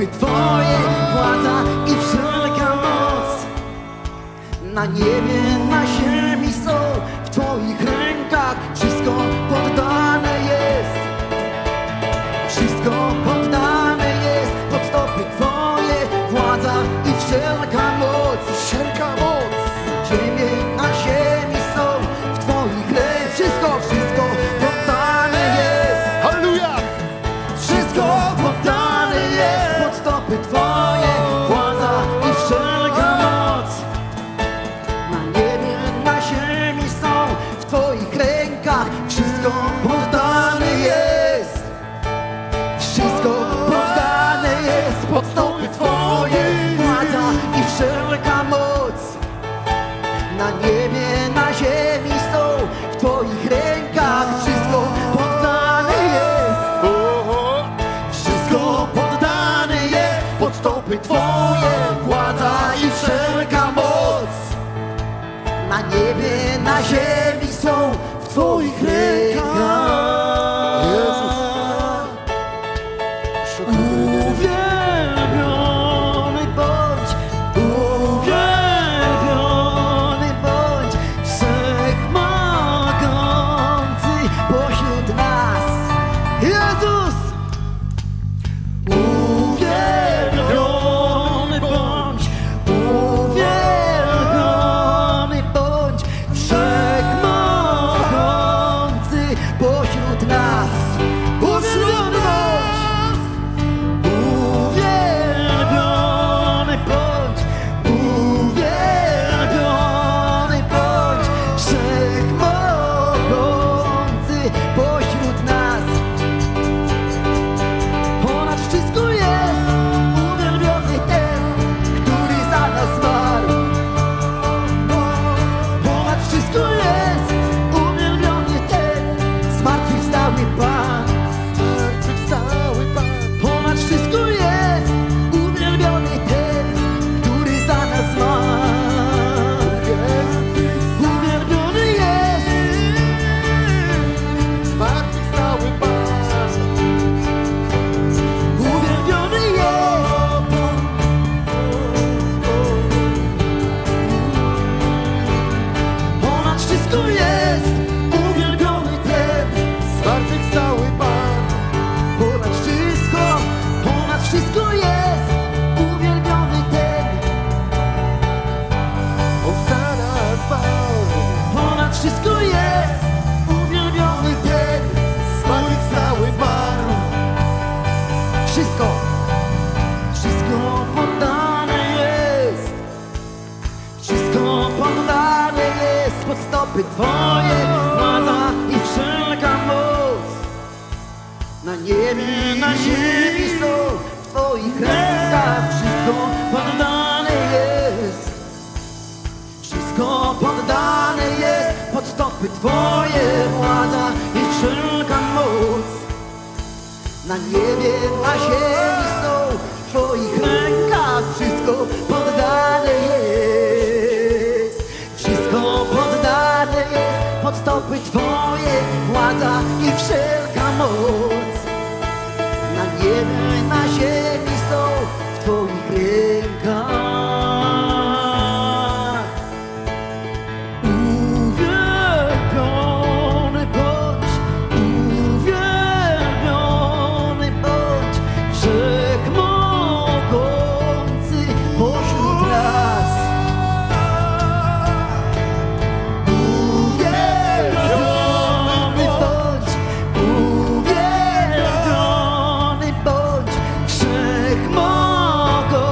stopy Twoje władza i wszelka moc. Na niebie, na ziemi są w Twoich rękach. Wszystko poddane jest. Wszystko poddane jest pod stopy Twoje władza i wszelka moc. Wszelka moc. Ziemię, na ziemi są w Twoich rękach. Wszystko, wszystko poddane jest. Halleluja! Wszystko poddane jest pod stopy Twoje władza i wszelka moc. Na niebie, na ziemi są w Twoich rękach. Wszystko poddane jest. Wszystko poddane jest pod stopy Twoje władza i wszelka moc. Na niebie, na ziemi są w Twoich rękach. Wszystko poddane jest. Wszystko poddane jest pod stopy Twoje władza i wszelka moc. Na niebie, na ziemi są w Twoich rękach. Jezus. Uwielbiony bądź, uwielbiony bądź Wszechmogący pośród nas. Jezus! Uwielbiony bądź, uwielbiony bądź Wszechmogący pośród nas. Uwielbiony bądź, uwielbiony bądź, uwielbiony bądź Wszechmogący pośród nas. Ponad wszystko jest uwielbiony ten, który za nas zmarł. Ponad wszystko jest uwielbiony ten, zmartwychwstały Pan. Zmartwychwstały Pan. Ponad wszystko jest uwielbiony ten, który za nas zmarł. Uwielbiony jest, Zmartwychwstały Pan. uwielbiony jest. Ponad wszystko jest uwielbiony ten. Zmartwychwstały Pan. Ponad wszystko, ponad wszystko jest uwielbiony ten. Hosanna zbawiony. Ponad wszystko jest uwielbiony ten. Zmartwychwstały Pan. Wszystko, wszystko poddane jest. Wszystko poddane jest pod stopy Twoje władza i wszelka moc. Na niebie, na ziemi są w Twoich rękach. Wszystko poddane jest. Wszystko poddane jest pod stopy Twoje władza i wszelka moc. Na niebie, na ziemi są w Twoich rękach. Wszystko poddane jest. Wszystko poddane jest pod stopy Twoje władza i wszelka moc. Na niebie, na ziemi są w Twoich rękach. Uwielbiony bądź, uwielbiony bądź Wszechmogący pośród nas. Uwielbiony bądź, uwielbiony bądź Wszechmogący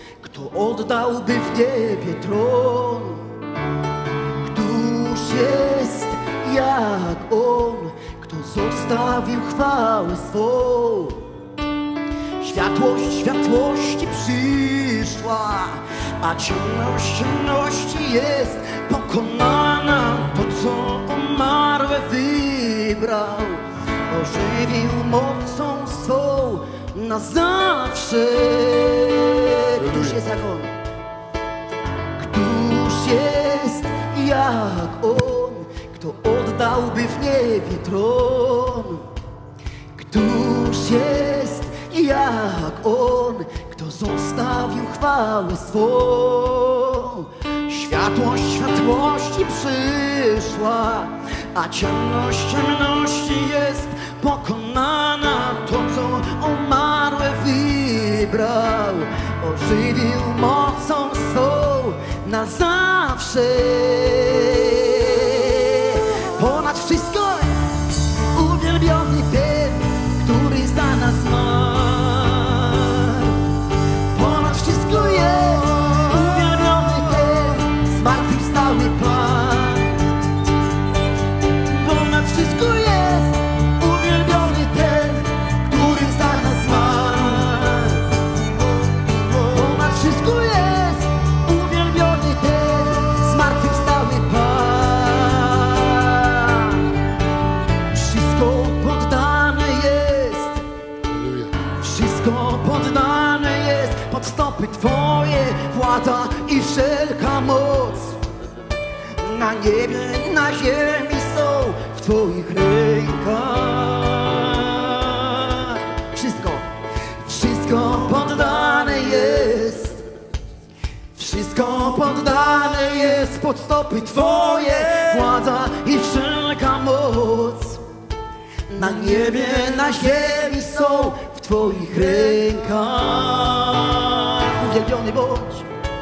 kto oddałby w niebie tron? Któż jest jak On, kto zostawił chwałę swą? Światłość światłości przyszła, a ciemność ciemności jest pokonana. To, co On marłe wybrał, ożywił mocą swą na zawsze. Któż jest jak On? Któż jest jak On, kto oddałby w niebie tron? Któż jest jak On, kto zostawił chwałę swą? Światłość światłości przyszła, a ciemność ciemności jest pokonana. To, co On marłe wybrał, ożywił mocą swą na zawsze. Ponad wszystko uwielbiony ten, który za nas zmarł. Ponad wszystko jest uwielbiony ten, zmartwychwstały Pan. Ponad wszystko jest uwielbiony ten, który za nas zmarł. Ponad wszystko jest uwielbiony ten, zmartwychwstały Pan. Wszystko poddane jest, wszystko poddane jest pod stopy Twoje, władza i wszelka moc. Na niebie, na ziemi są w Twoich rękach. Wszystko, wszystko poddane jest, wszystko poddane jest pod stopy Twoje, władza i wszelka moc. Na niebie, na ziemi są w Twoich rękach. Uwielbiony bądź,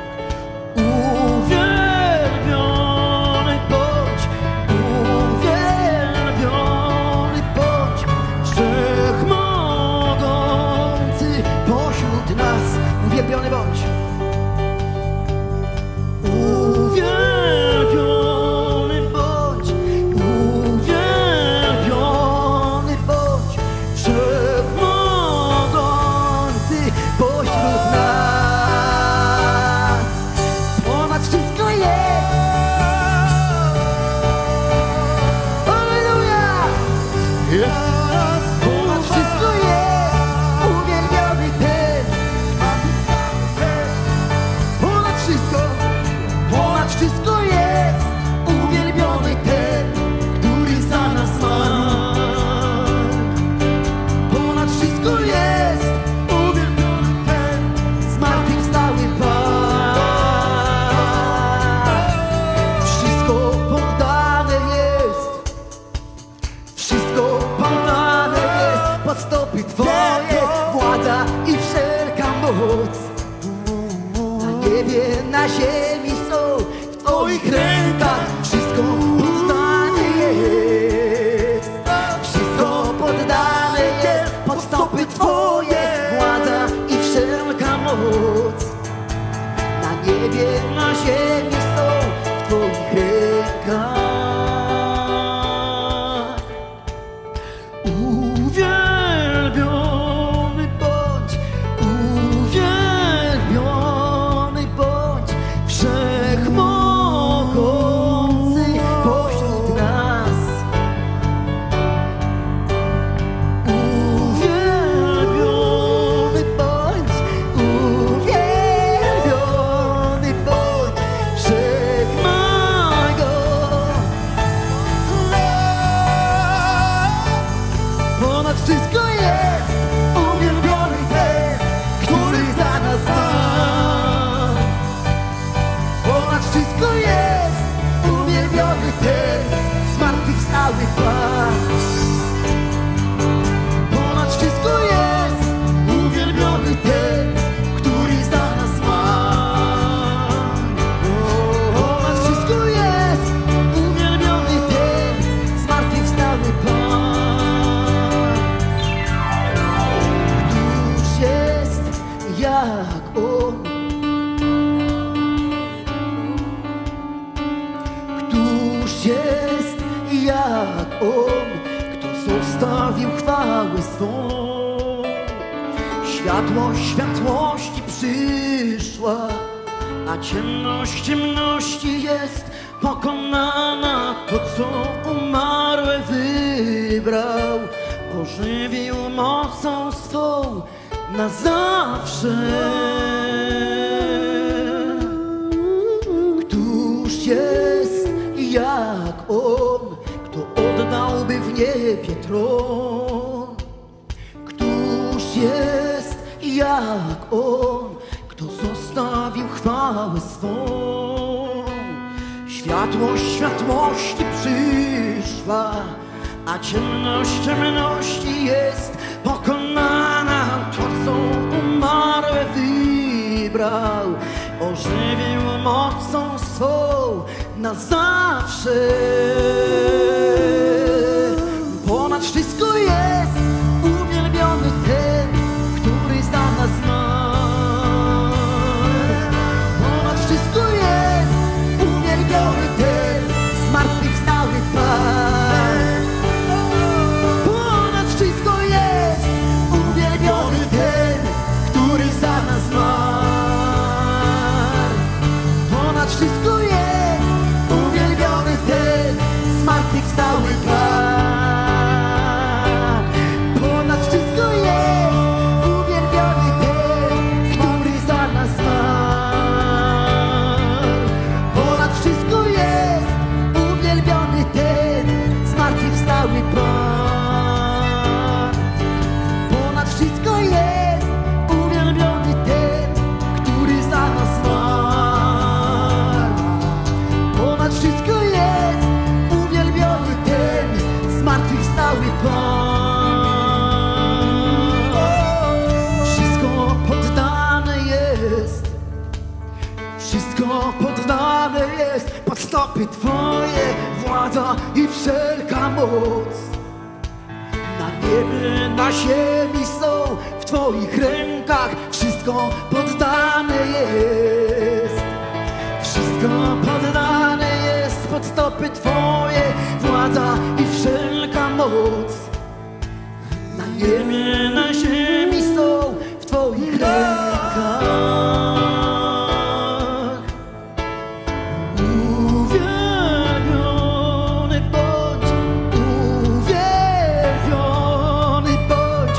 uwielbiony bądź, uwielbiony bądź, wszechmogący pośród nas. Uwielbiony bądź, uwielbiony bądź, uwielbiony bądź, wszechmogący pośród nas. Ponad wszystko jest, halleluja! Ponad wszystko jest uwielbiony ten. Ponad wszystko, ponad wszystko jest uwielbiony ten, który za nas zmarł. Ponad wszystko jest uwielbiony ten, zmartwychwstały Pan. Wszystko poddane jest, wszystko poddane jest pod stopy Twoje, władza i wszelka moc. Na niebie, na ziemi są w Twoich rękach. Wszystko poddane jest, wszystko poddane jest pod stopy Twoje, władza i wszelka moc. Na niebie, na ziemi są w Twoich rękach. Uwielbiony bądź, uwielbiony bądź, wszechmogący pośród nas. Uwielbiony bądź, uwielbiony bądź, wszechmogący Światłość światłości przyszła, a ciemność ciemności jest pokonana. To, co umarłe wybrał, ożywił mocą swą na zawsze. Któż jest jak On, kto oddałby w niebie tron? Któż jest jak On, kto zostawił chwałę swą? Światłość światłości przyszła, a ciemność ciemności jest pokonana. To, co umarłe wybrał, ożywił mocą swą na zawsze. Ponad wszystko jest uwielbiony ten, który za nas zmarł. Ponad wszystko jest uwielbiony ten, zmartwychwstały Pan. Ponad wszystko jest uwielbiony ten, który za nas zmarł. Ponad wszystko jest uwielbiony ten, zmartwychwstały Pan. Ponad wszystko jest uwielbiony ten, który za nas zmarł. Ponad wszystko jest uwielbiony ten, zmartwychwstały Pan. Ponad wszystko jest uwielbiony ten, który za nas zmarł. Ponad wszystko jest uwielbiony ten, zmartwychwstały Pan. Wszystko poddane jest, wszystko poddane jest pod stopy Twoje, władza i wszelka moc. Na niebie, na ziemi są w Twoich rękach, wszystko poddane jest. Wszystko poddane jest pod stopy Twoje, władza i wszelka moc. Na niebie, na ziemi są w Twoich rękach. Uwielbiony bądź, uwielbiony bądź,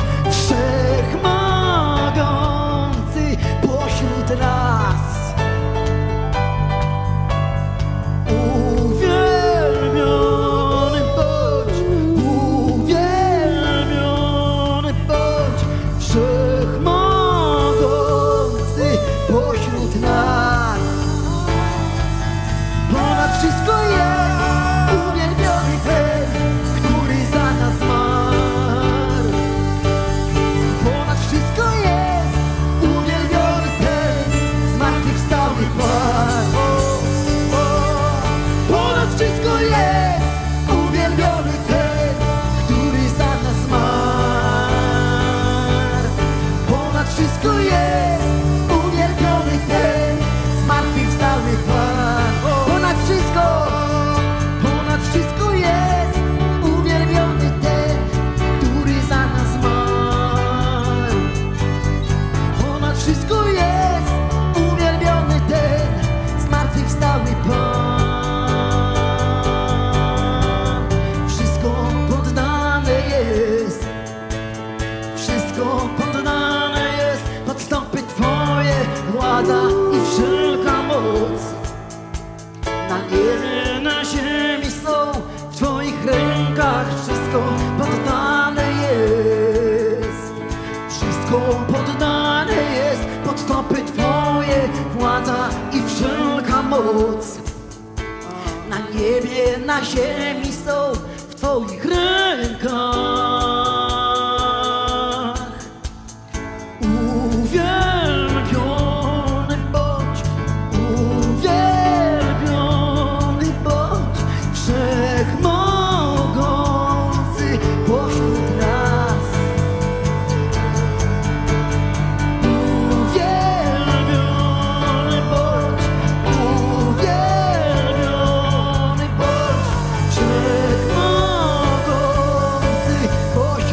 wszechmogący pośród nas. Uwielbiony bądź, uwielbiony bądź, wszechmogący pośród nas. Ponad wszystko jest uwielbiony ten, który za nas zmarł. Ponad wszystko jest uwielbiony ten, zmartwychwstały Pan. Ponad wszystko jest uwielbiony ten, który za nas zmarł. Ponad wszystko jest uwielbiony ten, zmartwychwstały Pan. Ponad wszystko, ponad wszystko jest uwielbiony ten, który za nas zmarł. Ponad wszystko jest uwielbiony ten, zmartwychwstały Pan. Wszystko poddane jest, wszystko poddane jest pod stopy Twoje, władza i wszelka moc. Na niebie, na ziemi są w Twoich rękach, wszystko poddane jest. Wszystko poddane jest pod stopy Twoje, władza i wszelka moc. Na niebie, na ziemi są w Twoich rękach. Uwielbiony bądź, uwielbiony bądź, wszechmogący pośród nas. Uwielbiony bądź, uwielbiony bądź, wszechmogący pośród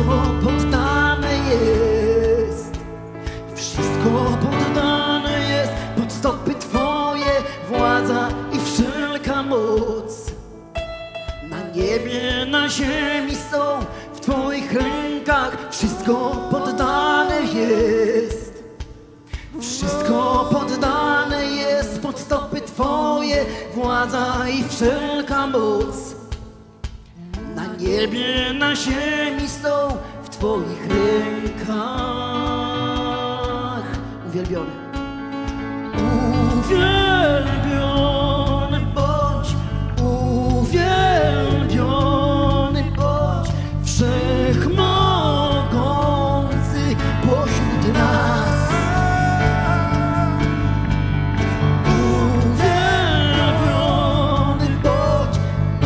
poddane jest, wszystko poddane jest pod stopy Twoje, władza i wszelka moc. Na niebie, na ziemi są w Twoich rękach, wszystko poddane jest. Wszystko poddane jest pod stopy Twoje, władza i wszelka moc. Na niebie, na ziemi są w Twoich rękach. Uwielbiony. Uwielbiony bądź, uwielbiony bądź, wszechmogący pośród nas. Uwielbiony bądź,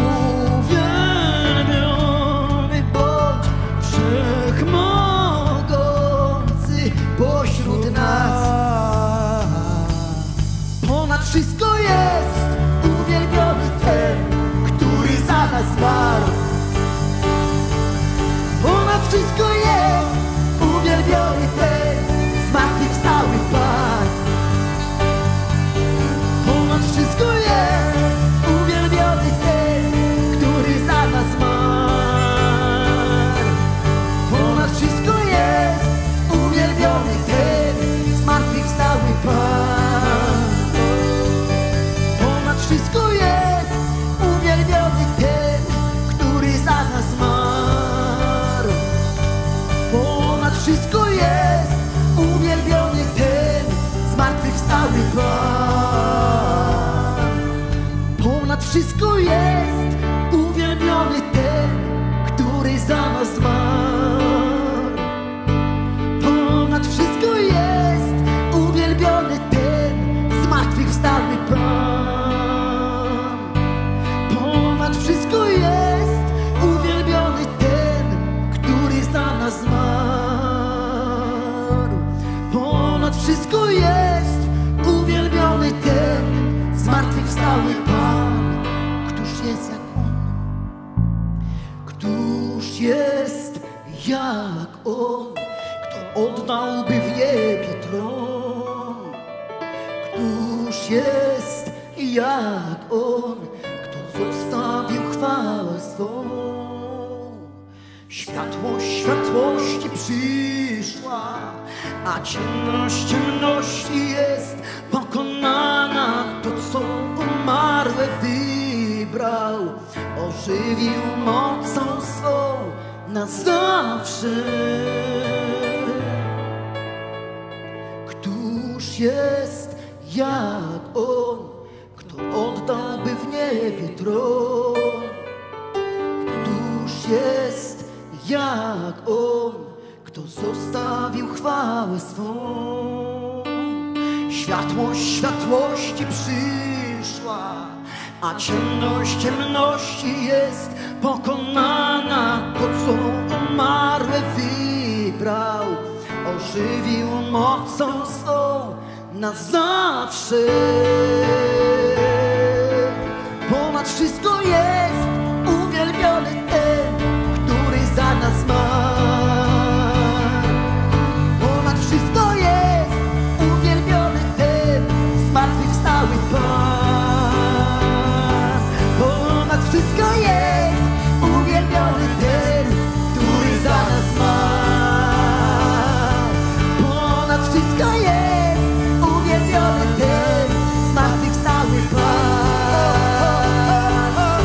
uwielbiony bądź, wszechmogący pośród nas. Ponad wszystko jest uwielbiony ten, który za nas zmarł. Ponad wszystko jest uwielbiony ten, zmartwychwstały Pan. Ponad wszystko jest uwielbiony ten, który za nas zmarł. Ponad wszystko jest uwielbiony ten, zmartwychwstały Pan. Ponad wszystko jest uwielbiony ten, który za nas zmarł. Ponad wszystko jest uwielbiony ten, zmartwychwstały Pan. Ponad wszystko jest uwielbiony ten, który za nas zmarł. Ponad wszystko jest uwielbiony ten, zmartwychwstały Pan. Ponad wszystko jest uwielbiony ten, który za nas zmarł. Ponad wszystko jest uwielbiony ten, zmartwychwstały Pan. Któż jest jak On? Któż jest jak On? Kto oddałby w niebie tron? Któż jest jak On? Kto zostawił chwałę swą? Światłość światłości przyszła, a ciemność ciemności jest pokonana. To, co umarłe wybrał, ożywił mocą swą na zawsze. Któż jest jak On, kto oddałby w niebie tron? Któż jest jak On, kto zostawił chwałę swą? Światłość światłości przyszła, a ciemność ciemności jest pokonana. To, co umarłe wybrał, ożywił mocą swą na zawsze. Ponad wszystko jest uwielbiony ten, który za nas zmarł. Ponad wszystko jest uwielbiony ten, zmartwychwstały Pan. Ponad wszystko jest uwielbiony ten, który za nas zmarł. Ponad wszystko jest uwielbiony ten, zmartwychwstały Pan.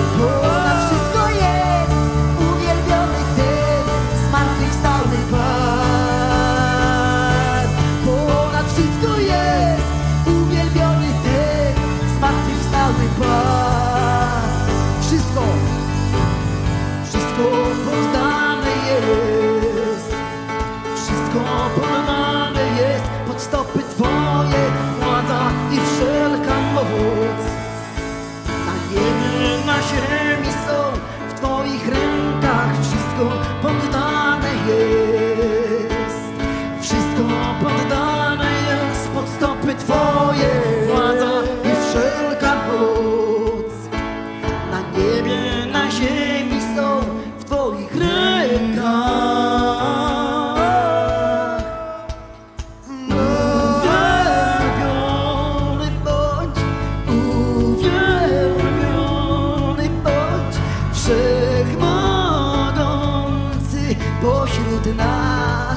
pośród nas.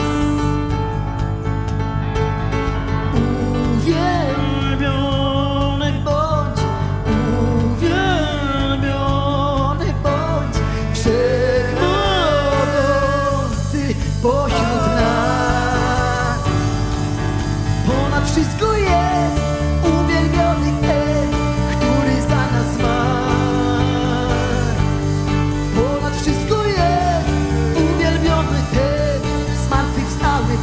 Uwielbiony bądź, uwielbiony bądź, wszechmogący pośród nas. Ponad wszystko jest uwielbiony ten, który za nas zmarł. Ponad wszystko jest uwielbiony ten, zmartwychwstały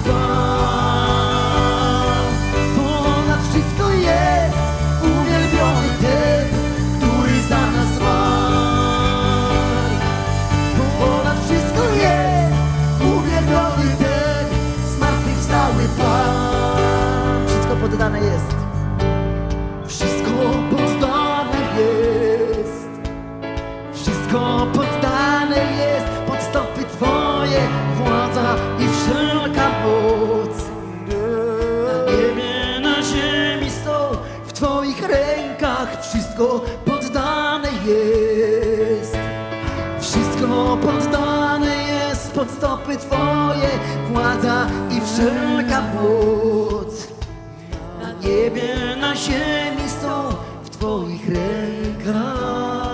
Pan. Ponad wszystko jest uwielbiony ten, który za nas zmarł. Ponad wszystko jest uwielbiony ten, zmartwychwstały Pan. Wszystko poddane jest. Wszystko poddane jest. Wszystko poddane jest pod stopy Twoje, władza i wszelka moc. Na niebie, na ziemi są w Twoich rękach. Wszystko poddane jest. Wszystko poddane jest pod stopy Twoje, władza i wszelka moc. Na niebie, na ziemi są w Twoich rękach.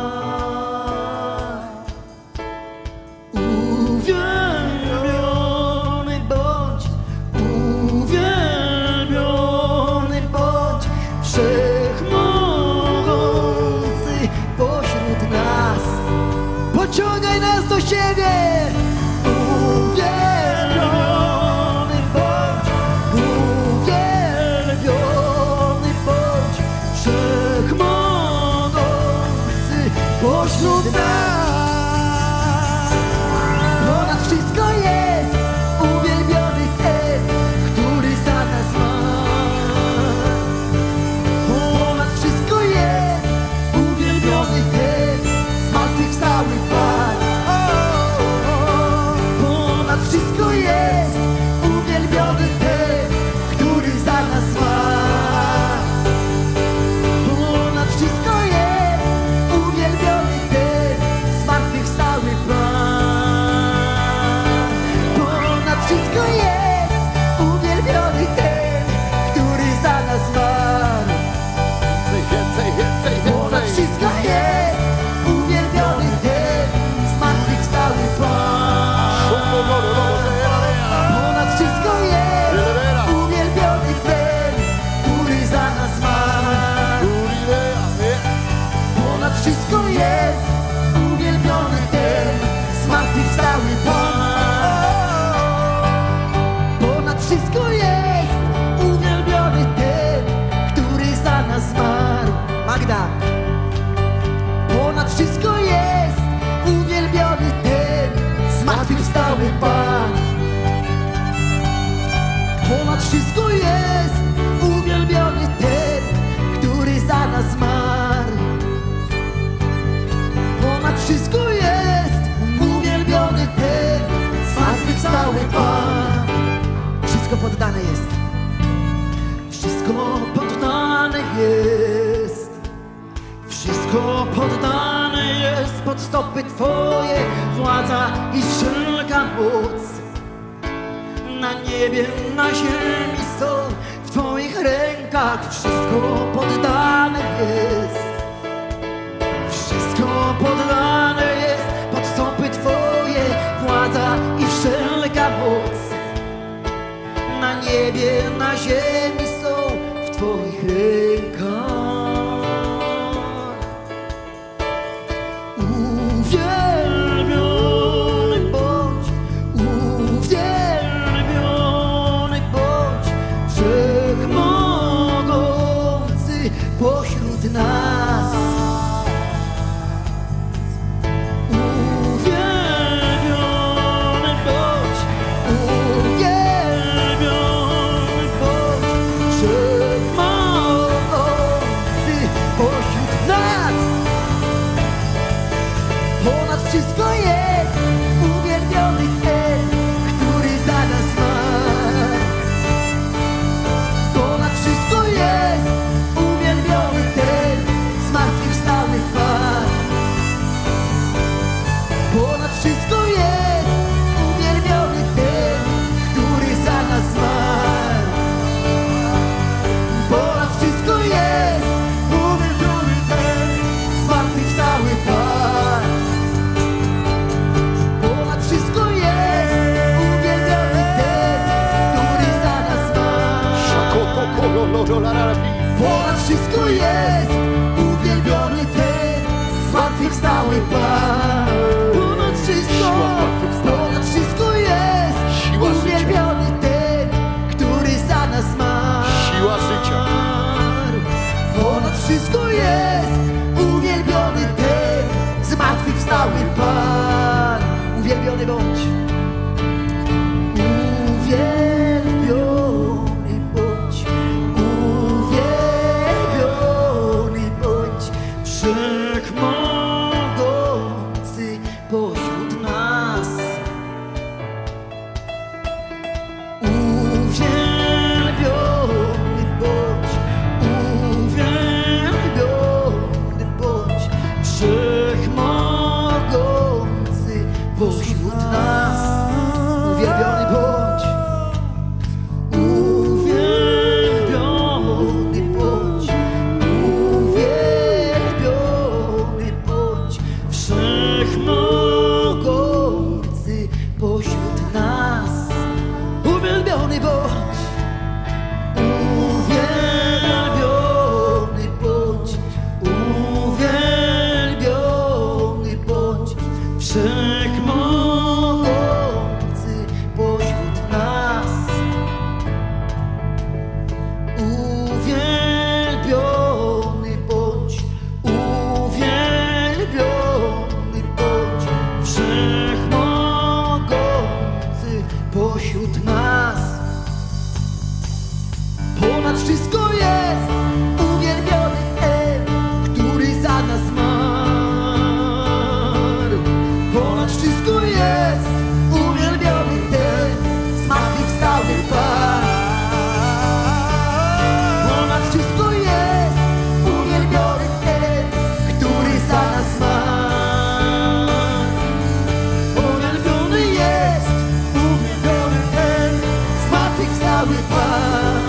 Uwielbiony bądź, uwielbiony bądź, wszechmogący pośród nas. Pociągaj nas do siebie. Uwielbiony bądź, uwielbiony bądź, wszechmogący pośród nas. Ponad wszystko jest uwielbiony ten, który za nas zmarł. Ponad wszystko jest uwielbiony ten, zmartwychwstały Pan. Ponad wszystko jest uwielbiony ten, który za nas zmarł. Ponad wszystko jest uwielbiony ten, zmartwychwstały Pan. Ponad wszystko jest uwielbiony ten, który za nas zmarł. Więcej, więcej, Ponad więcej. wszystko jest uwielbiony ten, zmartwychwstały Pan. Ponad wszystko jest uwielbiony ten, który za nas zmarł. Ponad wszystko jest uwielbiony ten, zmartwychwstały Pan. Ponad wszystko jest uwielbiony ten, który za nas zmarł. Magda. Ponad wszystko jest uwielbiony ten, zmartwychwstały Pan. Ponad wszystko jest uwielbiony ten, który za nas zmarł. Ponad wszystko jest uwielbiony ten, zmartwychwstały Pan. Wszystko poddane jest. Wszystko poddane jest. Wszystko poddane jest pod stopy Twoje, władza i wszelka moc. Na niebie, na ziemi są w Twoich rękach. Wszystko poddane jest. Wszystko poddane jest pod stopy Twoje, władza i wszelka moc. Na niebie, na ziemi są w Twoich rękach. Uwielbiony bądź, uwielbiony bądź, wszechmogący pośród nas. wszystko jest uwielbiony Ty, zmartwychwstały Pan. Ponad wszystko, ponad wszystko jest uwielbiony Ten, który za nas zmarł. Siła życia. Ponad wszystko jest uwielbiony Ten, zmartwychwstały Pan. Uwielbiony bądź. Uwielbiony bądź. Uwielbiony bądź. Wszechmogący pośród nas. Uwielbiony bądź. Uwielbiony bądź. Wszechmogący pośród nas. Uwielbiony bądź. Uwielbiony bądź. Uwielbiony bądź. Wszechmogący pośród nas. Uwielbiony bądź. Uwielbiony bądź. Uwielbiony bądź. Wszechmogący pośród nas. Uwielbiony bądź. Uwielbiony bądź. Wszechmogący pośród nas. Ponad wszystko jest uwielbiony Ten, który za nas zmarł. Ponad wszystko jest uwielbiony Ten, zmartwychwstały Pan. Ponad wszystko jest uwielbiony Ten, który za nas zmarł. Uwielbiony jest uwielbiony Ten, zmartwychwstały Pan.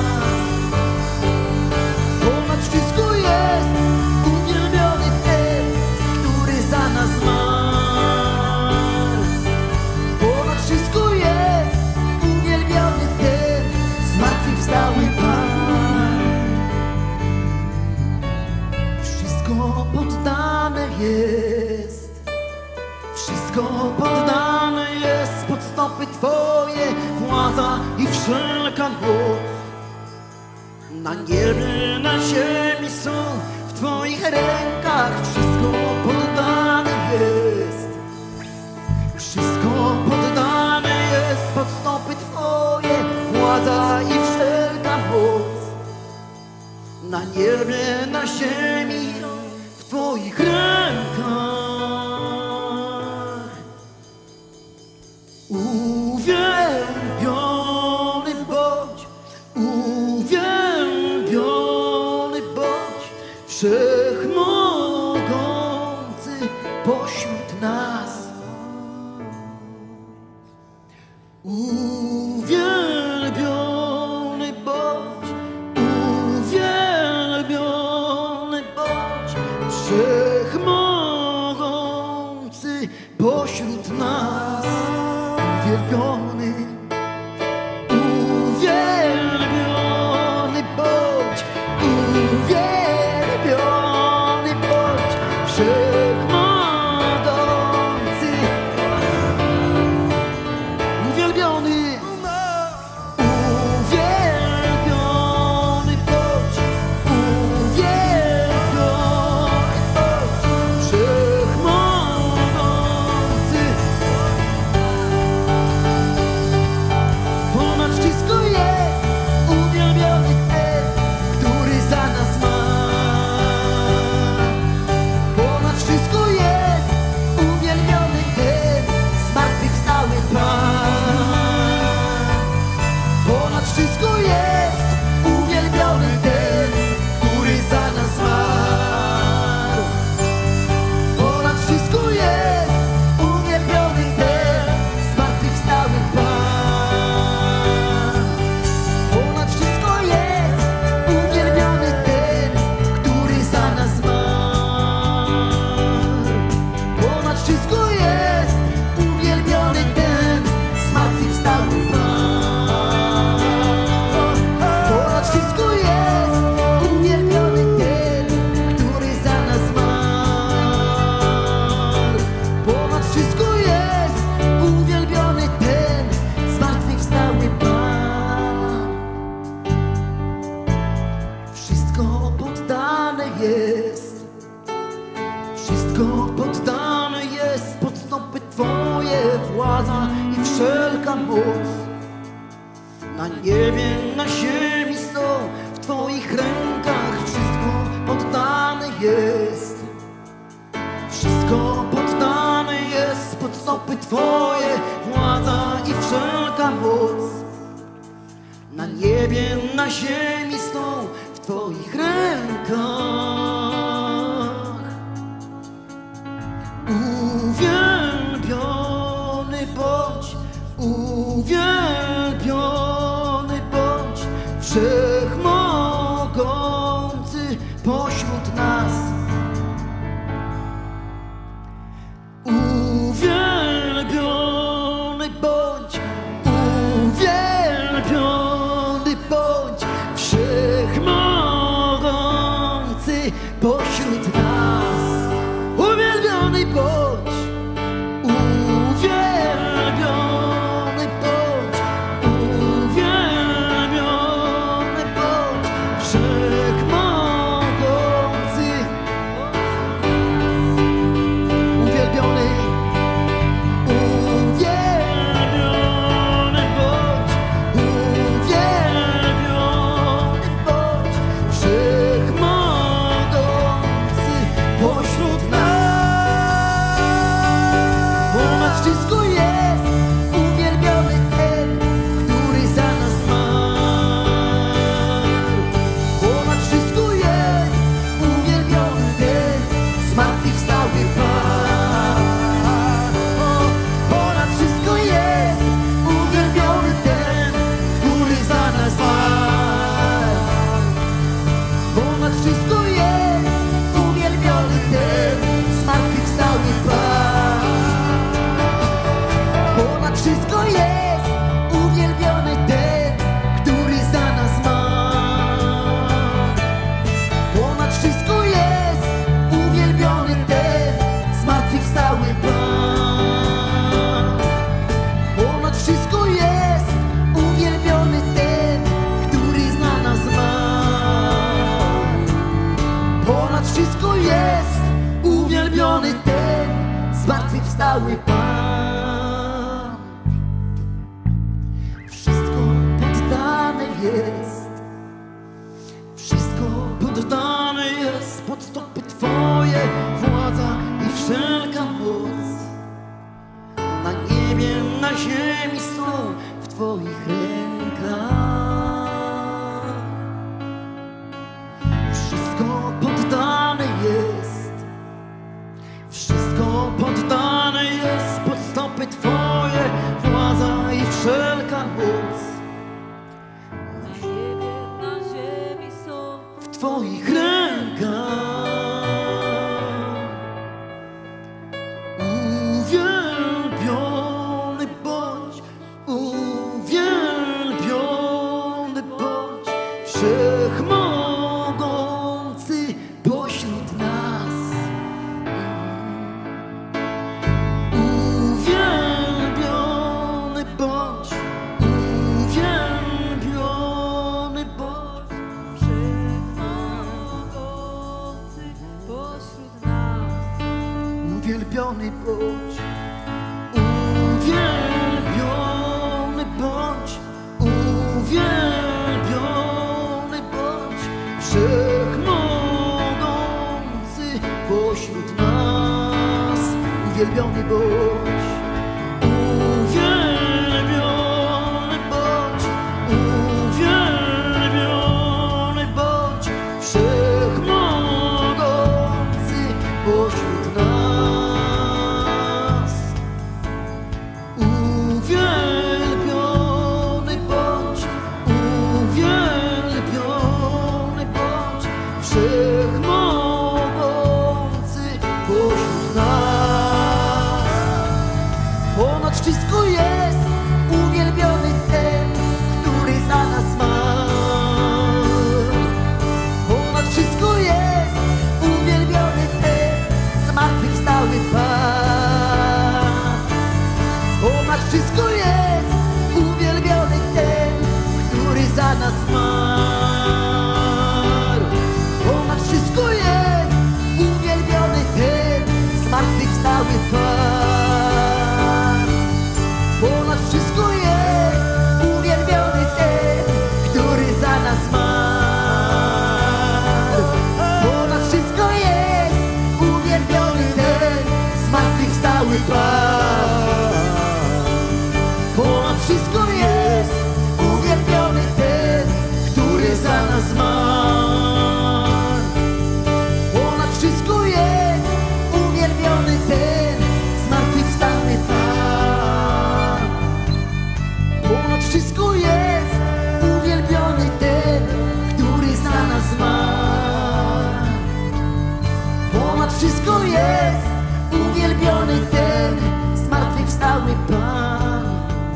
Ponad wszystko jest uwielbiony Ten, który za nas zmarł. Ponad wszystko jest uwielbiony Ten, zmartwychwstały Pan. Wszystko poddane jest, wszystko poddane jest pod stopy Twoje, władza i wszelka moc. Na niebie, na ziemi są w Twoich rękach. Wszystko poddane jest. Wszystko poddane jest pod stopy Twoje, władza i wszelka moc. Na niebie, na ziemi w Twoich rękach. Uwielbiony bądź. Uwielbiony bądź. Wszechmogący pośród nas. Uwielbiony bądź. Uwielbiony bądź. Wszechmogący pośród nas. Uwielbiony. Uwielbiony bądź. Uwielbiony bądź. Wszechmogący. Uwielbiony. Na niebie, na ziemi są w Twoich rękach. Wszystko poddane jest. Wszystko poddane jest pod stopy Twoje. Władza i wszelka moc. Na niebie, na ziemi są w Twoich rękach. Uwielbiony bądź, uwielbiony bądź, Wszechmogący pośród nas. Uwielbiony bądź, uwielbiony bądź, Wszechmogący pośród nas. Uwielbiony bądź, uwielbiony bądź, uwielbiony bądź, Wszechmogący. Uwielbiony, uwielbiony bądź, uwielbiony bądź, Wszechmogący pośród nas. Ponad wszystko jest uwielbiony ten, który za nas zmarł. Ponad wszystko jest uwielbiony ten, zmartwychwstały Pan. Ponad wszystko jest uwielbiony ten, który za nas zmarł. Ponad wszystko jest uwielbiony ten, zmartwychwstały Pan. Ponad wszystko jest uwielbiony ten, który za nas zmarł. Ponad wszystko jest uwielbiony ten, zmartwychwstały Pan. Ponad wszystko jest uwielbiony ten, który za nas zmarł. Ponad wszystko jest uwielbiony ten, zmartwychwstały Pan. Wszystko poddane jest. Wszystko poddane jest pod stopy Twoje. Władza i wszelka moc. Na niebie, na ziemi są w Twoich rękach. Wszystko poddane jest. Wszystko poddane jest pod stopy Twoje. Władza i wszelka moc. Na niebie, na ziemi są W Twoich rękach. Uwielbiony bądź, uwielbiony bądź, Wszechmogący pośród nas. Uwielbiony bądź, uwielbiony bądź, Wszechmogący pośród nas. uwielbiony bądź, uwielbiony bądź, uwielbiony bądź, Wszechmogący pośród nas. Uwielbiony bądź, uwielbiony bądź, uwielbiony bądź, Wszechmogący pośród nas. Uwielbiony bądź, uwielbiony bądź, Wszechmogący pośród nas. wszystko jest uwielbiony ten, który za nas zmarł. Ponad wszystko jest uwielbiony ten, zmartwychwstały Pan.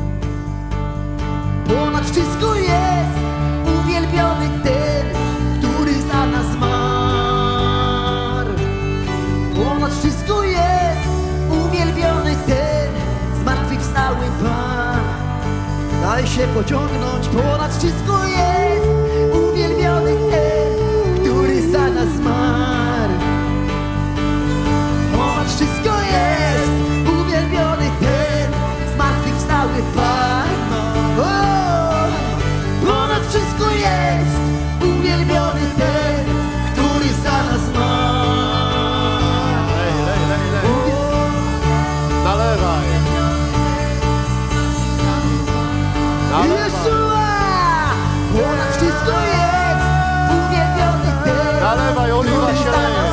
Ponad wszystko jest uwielbiony ten, który za nas zmarł. Ponad wszystko jest uwielbiony ten, zmartwychwstały Pan. Daj się pociągnąć. Ponad wszystko jest uwielbiony ten, który za nas zmarł. Ponad wszystko jest uwielbiony ten, zmartwychwstały Pan. O! Ponad wszystko jest uwielbiony ten, który za nas zmarł. Lej, lej, lej, lej. Nalewaj. Nalewaj. Jeszua! Ponad wszystko jest uwielbiony ten, Nalewaj, oliwa który się za nas leje.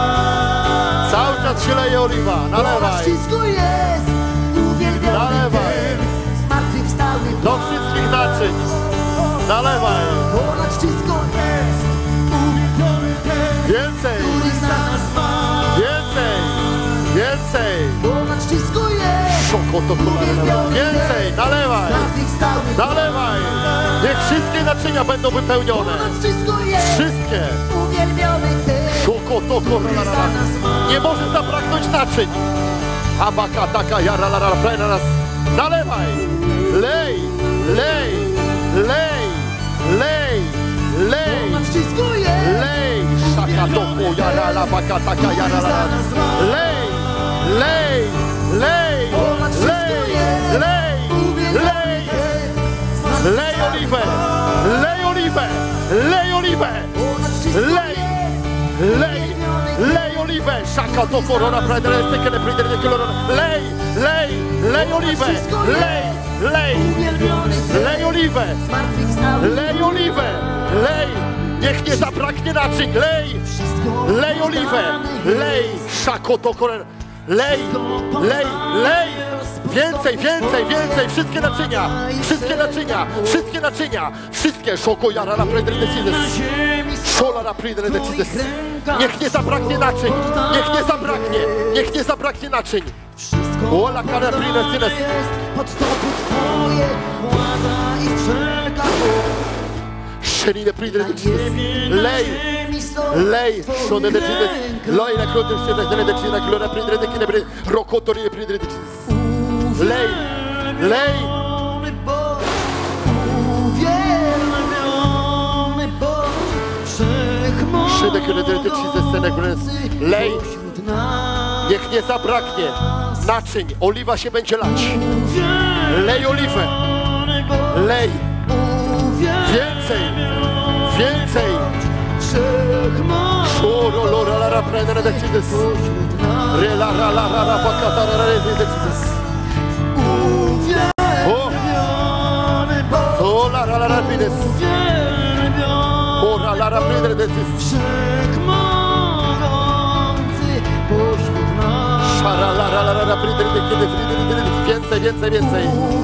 zmarł. Cały czas się leje oliwa. Ponad Nalewaj. wszystko jest uwielbiony Nalewaj. ten, zmartwychwstały Do Pan. wszystkich naczyń. Nalewaj. Ponad wszystko jest uwielbiony ten, Więcej. który za nas zmarł. Więcej. Więcej. Ponad wszystko jest Szoko to kolana. Więcej. Nalewaj. zmartwychwstały Pan. Nalewaj. Niech wszystkie naczynia będą wypełnione. Ponad wszystko jest Wszystkie. uwielbiony ten, Szoko to kolana. Nie może zabraknąć naczyń. Abaka taka jara la la la nas. Nalewaj. Lej. Lej. Lej. Lej. Lej. ponad wszystko jest Lej. Szaka to jara la baka taka jara la la. Lej. Lej. Lej. ponad wszystko Lej. jest Lej. uwielbiony Lej. ten, Lej oliwę. Lej oliwę. Lej oliwę. ponad wszystko Lej. jest Lej. Lej oliwę. Szaka to korona praedereste kele praedereste korona. Lej. Lej. Lej oliwę. Lej. Lej. uwielbiony ten, Lej oliwę. zmartwychwstały Lej oliwę. Lej. Niech nie zabraknie naczyń. Lej. wszystko Lej oliwę. Lej. Szako to korona. Lej. Lej. Lej. Więcej, więcej, więcej. Wszystkie naczynia. Wszystkie naczynia. Wszystkie naczynia. Wszystkie. Szoko jara la praedereste. Szola na prydre decyzes. Niech nie zabraknie naczyń. Niech nie zabraknie. Niech nie zabraknie naczyń. Wszystko Ola kara prydre decyzes. jest pod stopy Twoje, władza i wszelka moc. Szenine prydre decyzes. Lej. Ziemi są Lej. w Szone Twoich decyzes. rękach. Loj na kroty decyzes. Decyzes. Klora prydre decyzes. Rokotori prydre decyzes. Lej. Lej. Uwielbiony Bóg, uwielbiony Bóg, Szydek prydre decyzes. Lej. pośród nas. Niech nie zabraknie naczyń. Oliwa się będzie lać. Lej oliwę. Lej. Więcej. Więcej. Szoro lora la la prendere decyzes. Re la la la la la pakata la la decyzes. O. O la la la la pides. O la la la prendere decyzes. Szara la la la la la prendere decyzes. Więcej, więcej, więcej.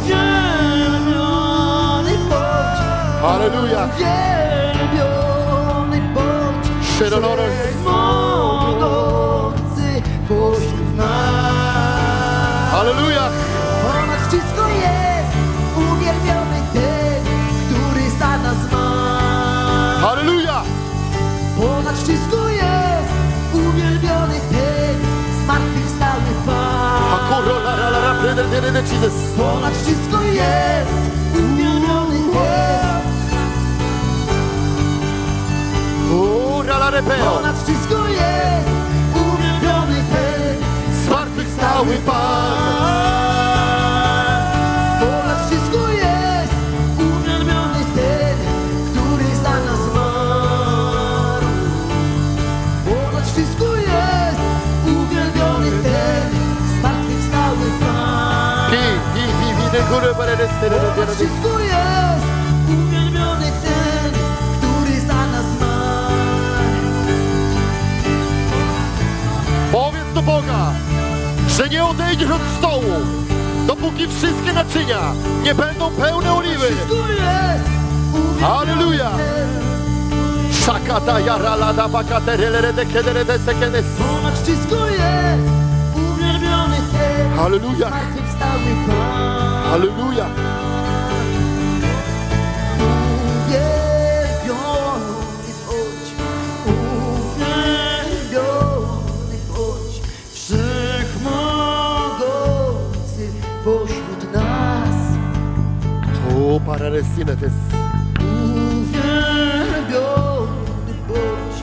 Halleluja. Szyroloro. Halleluja. Ponad wszystko jest uwielbiony ten, który za nas zmarł. Halleluja. Ponad wszystko jest uwielbiony ten, zmartwychwstały Pan. Hakoro la la la la prendere decyzes. Ponad wszystko jest uwielbiony ten, O la la repeo. ponad wszystko jest uwielbiony ten, Zmartwychwstały Pan. ponad wszystko jest uwielbiony ten, który za nas zmarł. Ponad wszystko jest uwielbiony ten, zmartwychwstały Pan. Pi, pi, pi, pi, de góry, parede, stere, de Ponad de wszystko jest uwielbiony ten, który za nas zmarł. Powiedz do Boga, że nie odejdziesz od stołu, dopóki wszystkie naczynia nie będą pełne oliwy. Wszystko jest uwielbione. Halleluja. Szakata jara lada bakaterelere kederede sekenes. Ponad wszystko jest uwielbiony ten Halleluja. zmartwychwstały Pan. Halleluja. Uwielbiony bądź, uwielbiony bądź, Wszechmogący pośród nas. O, pararesine to jest. Uwielbiony bądź,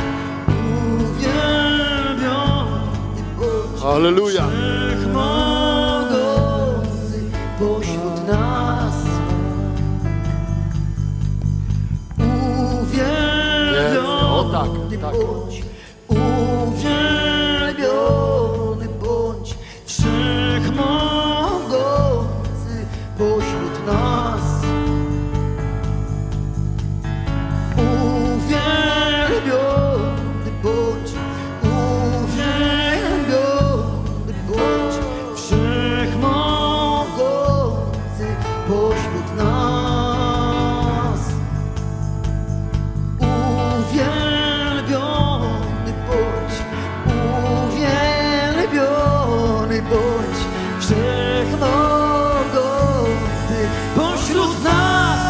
uwielbiony bądź, Halleluja. Wszechmogący pośród nas. O tak, Uwielbiony tak. bądź, uwielbiony bądź, Wszechmogący pośród nas. Uwielbiony bądź, uwielbiony bądź, Wszechmogący pośród nas. Uwielbiony bądź, uwielbiony bądź, Wszechmogący pośród nas.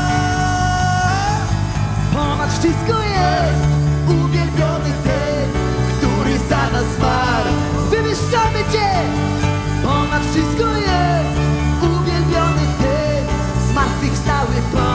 Ponad wszystko jest uwielbiony ten, który za nas zmarł. Wywyższamy Cię! Ponad wszystko jest uwielbiony ten, zmartwychwstały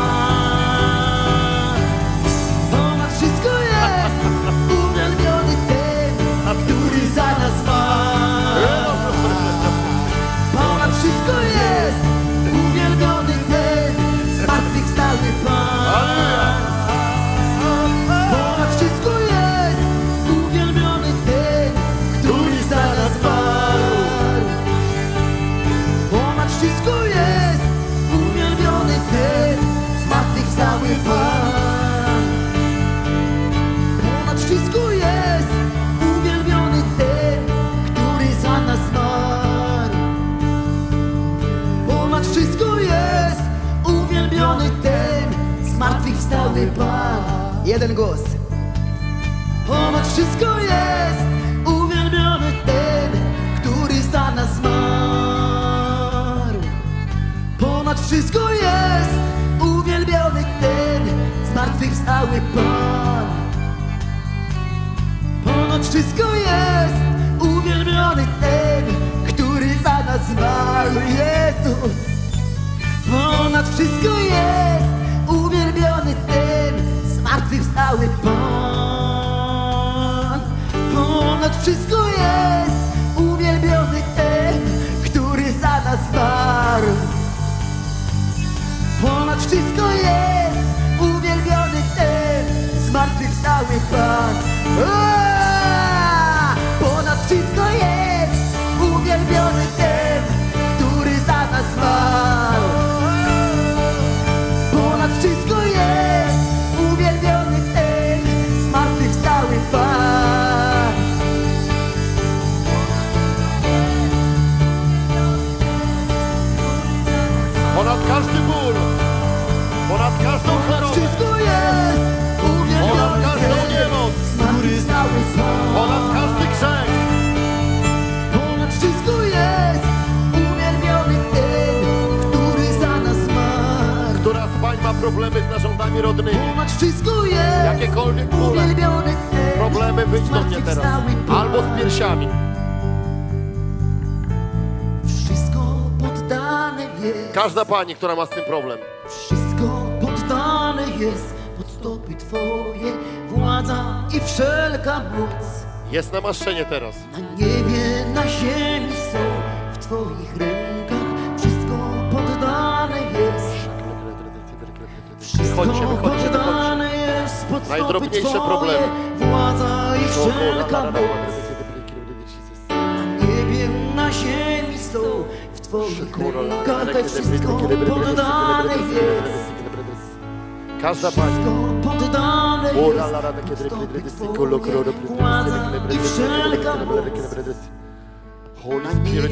Pan. Ponad wszystko jest uwielbiony ten, który za nas zmarł. Ponad wszystko jest uwielbiony ten, zmartwychwstały Pan. Ponad wszystko jest uwielbiony ten, który za nas zmarł. Ponad wszystko jest uwielbiony ten, zmartwychwstały Pan. Ponad wszystko jest uwielbiony ten, który za nas zmarł. Ponad wszystko jest uwielbiony ten, zmartwychwstały Pan. Jeden głos. Ponad wszystko jest uwielbiony ten, który za nas zmarł. Ponad wszystko jest uwielbiony ten, zmartwychwstały Pan. Ponad wszystko jest uwielbiony ten, który za nas zmarł. Jezus. Ponad wszystko jest uwielbiony ten, zmartwychwstały Pan. Ponad wszystko jest uwielbiony ten, który za nas zmarł. Ponad wszystko jest uwielbiony ten, zmartwychwstały Pan. Aaa! Ponad wszystko jest uwielbiony ten, który za nas zmarł. Ponad wszystko jest uwielbiony ten, zmartwychwstały Pan. Ponad każdy ból, ponad każdą Ponad chorobę, wszystko jest ponad uwielbiony każdą ten, niemoc, zmartwychwstały Pan. ponad każdy grzech. Ponad wszystko jest uwielbiony ten, który za nas zmarł. Która z pań ma problemy z narządami rodnymi? Ponad wszystko jest Jakiekolwiek bóle, uwielbiony ten, problemy, wyjdź do mnie teraz. zmartwychwstały Pan. Albo z piersiami. Wszystko poddane jest. Każda pani, która ma z tym problem. Wszystko poddane jest pod stopy Twoje, władza i wszelka moc. Jest namaszczenie teraz. Na niebie, na ziemi są w Twoich rękach. Wszystko poddane jest. Wszystko Wychodźcie, wychodźcie, wychodźcie. poddane jest pod stopy Najdrobniejsze Twoje, problemy. władza i wszelka moc. Na niebie, na ziemi są w Twoich rękach. Wszystko poddane jest. Każda pani. Wszystko poddane jest pod stopy Twoje, władza i wszelka moc. Holy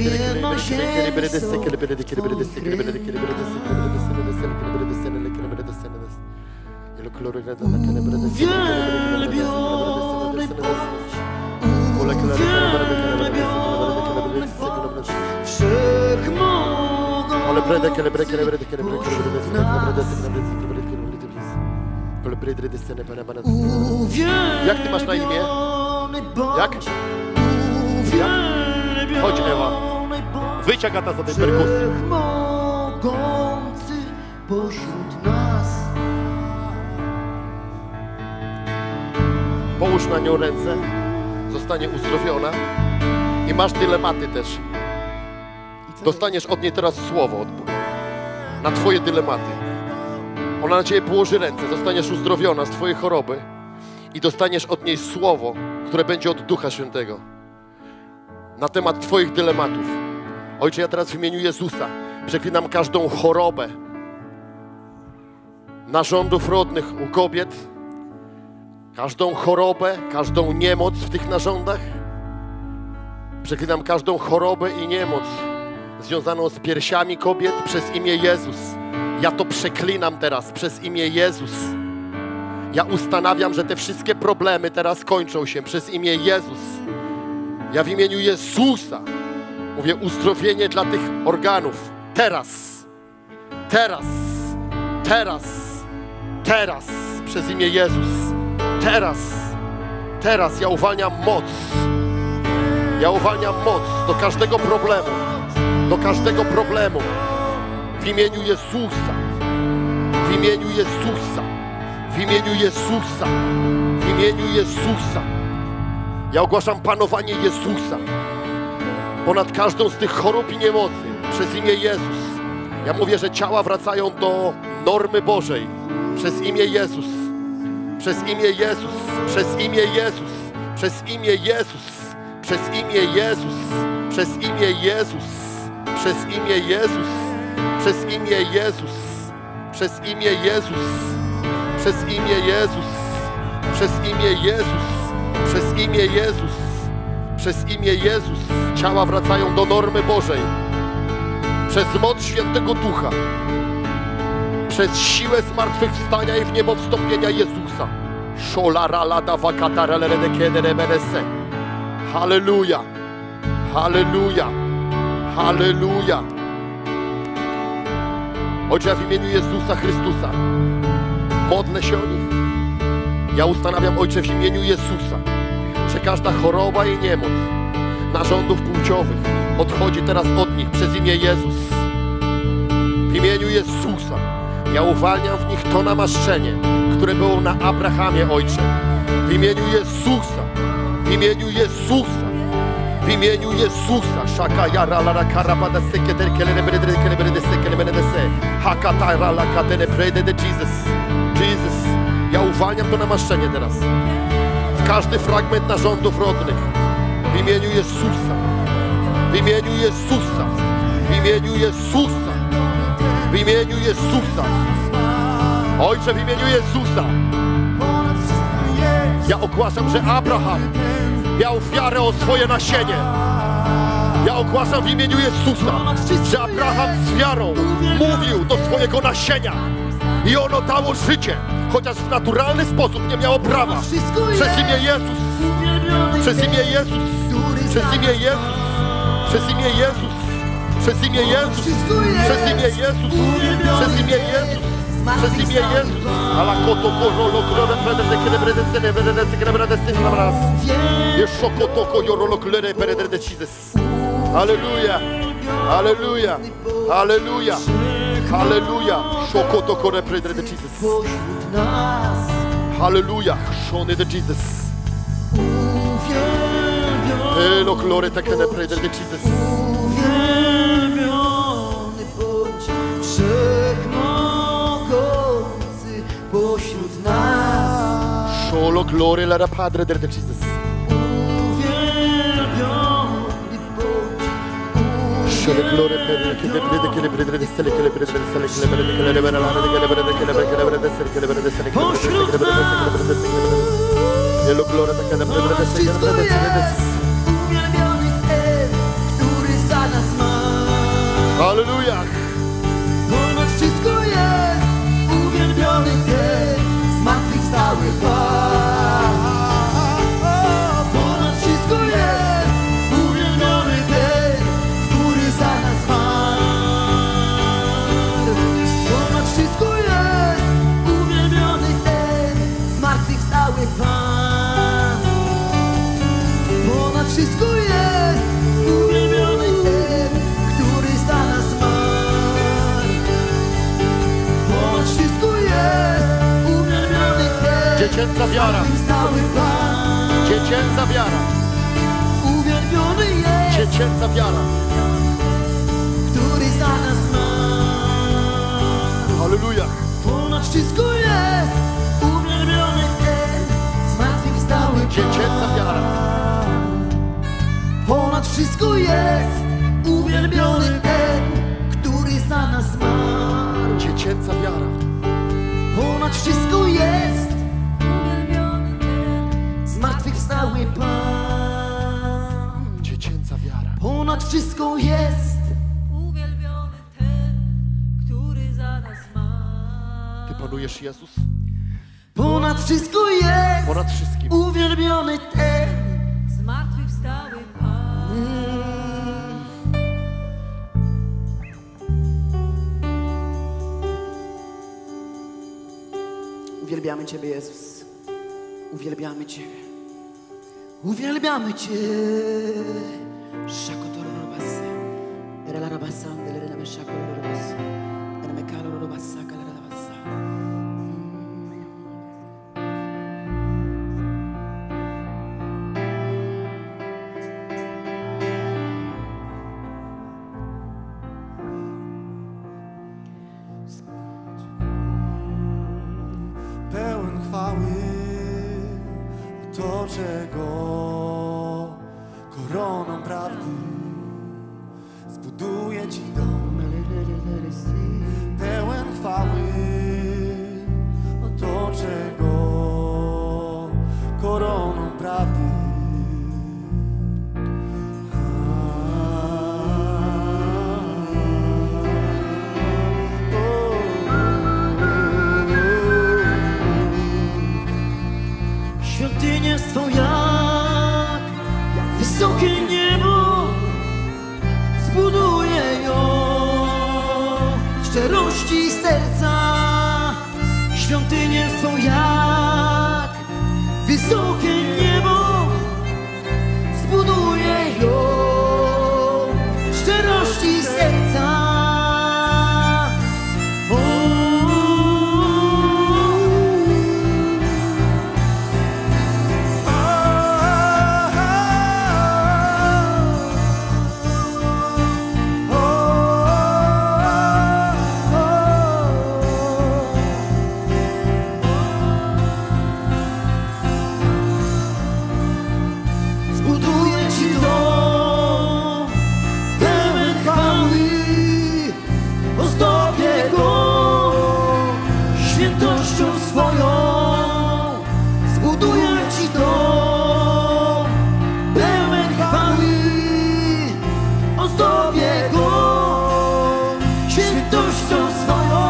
Jak ty masz na imię? Jak? Jak? Chodź, Ewa. Wyjdź, Agata, za tej perkusji. Wszechmogący pośród nas. Połóż na nią ręce, zostanie uzdrowiona i masz dylematy też. Dostaniesz od niej teraz słowo od Boga na twoje dylematy. Ona na ciebie położy ręce, zostaniesz uzdrowiona z twojej choroby i dostaniesz od niej słowo, które będzie od Ducha Świętego na temat twoich dylematów. Ojcze, ja teraz w imieniu Jezusa przeklinam każdą chorobę narządów rodnych u kobiet, każdą chorobę, każdą niemoc w tych narządach. Przeklinam każdą chorobę i niemoc związaną z piersiami kobiet przez imię Jezus. Ja to przeklinam teraz przez imię Jezus. Ja ustanawiam, że te wszystkie problemy teraz kończą się przez imię Jezus. Ja w imieniu Jezusa mówię uzdrowienie dla tych organów. Teraz, teraz, teraz, teraz przez imię Jezus. Teraz, teraz ja uwalniam moc. Ja uwalniam moc do każdego problemu. Do każdego problemu. W imieniu Jezusa. W imieniu Jezusa. W imieniu Jezusa. W imieniu Jezusa. Ja ogłaszam panowanie Jezusa ponad każdą z tych chorób i niemocy przez imię Jezus. Ja mówię, że ciała wracają do normy Bożej przez imię Jezus. Przez imię Jezus. Przez imię Jezus. Przez imię Jezus. Przez imię Jezus. Przez imię Jezus. Przez imię Jezus. Przez imię Jezus. Przez imię Jezus. Przez imię Jezus. Przez imię Jezus. Przez imię Jezus. Przez imię Jezus. Ciała wracają do normy Bożej. Przez moc Świętego Ducha. Przez siłę zmartwychwstania i w niebo wstąpienia Jezusa. Halleluja. Halleluja. Halleluja. Ojcze, w imieniu Jezusa Chrystusa modlę się o nich. Ja ustanawiam, Ojcze, w imieniu Jezusa, że każda choroba i niemoc narządów płciowych odchodzi teraz od nich przez imię Jezus. W imieniu Jezusa ja uwalniam w nich to namaszczenie, które było na Abrahamie, Ojcze. W imieniu Jezusa. W imieniu Jezusa. W imieniu Jezusa. Shaka yara la la karabada sekeder kelere brede kelere brede sekele brede se. Hakata la la katene brede de Jesus. Jesus. Ja uwalniam to namaszczenie teraz. W każdy fragment narządów rodnych. W imieniu Jezusa. W imieniu Jezusa. W imieniu Jezusa. W imieniu Jezusa. Ojcze, w imieniu Jezusa. Ja ogłaszam, że Abraham miał wiarę o swoje nasienie. Ja ogłaszam w imieniu Jezusa, że Abraham z wiarą mówił do swojego nasienia i ono dało życie, chociaż w naturalny sposób nie miało prawa. Przez imię Jezus. Przez imię Jezus. Przez imię Jezus. Przez imię Jezus. Przez imię Jezus. Przez imię Jezus. Przez imię Jezus. Przez imię Jezus. Ala koto korolo klore prede kele brede sene brede kele brede sene bras. Jeszcze koto korolo klore brede de Jesus. Halleluja. Halleluja. Halleluja. Halleluja. Shokoto kore brede de Jesus. Halleluja. Shone de Jesus. Elo klore te kele brede de Jesus. Pośród nas. Solo gloria la Padre de Jesus. Uwielbiony bądź. Solo gloria per che de brede che le brede de stelle che le brede de stelle che le brede che le brede la de che le brede che le brede che le brede che le brede che le brede che le brede che le brede. Elo gloria te che le brede de stelle che le brede de. Uwielbiony ten, Halleluja. Ponad wszystko jest uwielbiony Ty, zmartwychwstały Pan. Ponad wszystko jest uwielbiony Ty, który za nas zmarł. Ponad wszystko jest uwielbiony Ty, zmartwychwstały Pan. Ponad wszystko jest uwielbiony Ten, który za nas zmarł. Ponad wszystko jest uwielbiony Ten, Dziecięca wiara. zmartwychwstały Pan. Dziecięca wiara. Uwielbiony jest, Dziecięca wiara. który za nas zmarł. Halleluja. Ponad wszystko jest uwielbiony Ten, zmartwychwstały Pan. Dziecięca wiara. Ponad wszystko jest uwielbiony Ten, który za nas zmarł. Dziecięca wiara. Ponad wszystko jest Uwielbiony ten, zmartwychwstały Pan. Dziecięca wiara. Ponad wszystko jest. uwielbiony ten, który za nas zmarł. Ty panujesz, Jezus? Ponad wszystko jest Ponad wszystkim. uwielbiony Ten. Zmartwychwstały Pan. Uwielbiamy Ciebie, Jezus. Uwielbiamy Ciebie. Uwielbiamy Cię. Shakotorobasa. Erelarabasa, delerelame shakotorobasa. Ermekalorobasa, kalarabasa. Pełen chwały otoczę go koroną prawdy, zbuduję ci dom. Pełen chwały otoczę go koroną prawdy. Świątynia jest Twoja, jak wysokie niebo, zbuduję ją w szczerości serca. Świątynia jest Twoja, jak wysokie niebo, zbuduję ją w szczerości serca. Zbuduję ci dom pełen chwały, ozdobię go świętością swoją. Zbuduję ci dom pełen chwały, ozdobię go świętością swoją.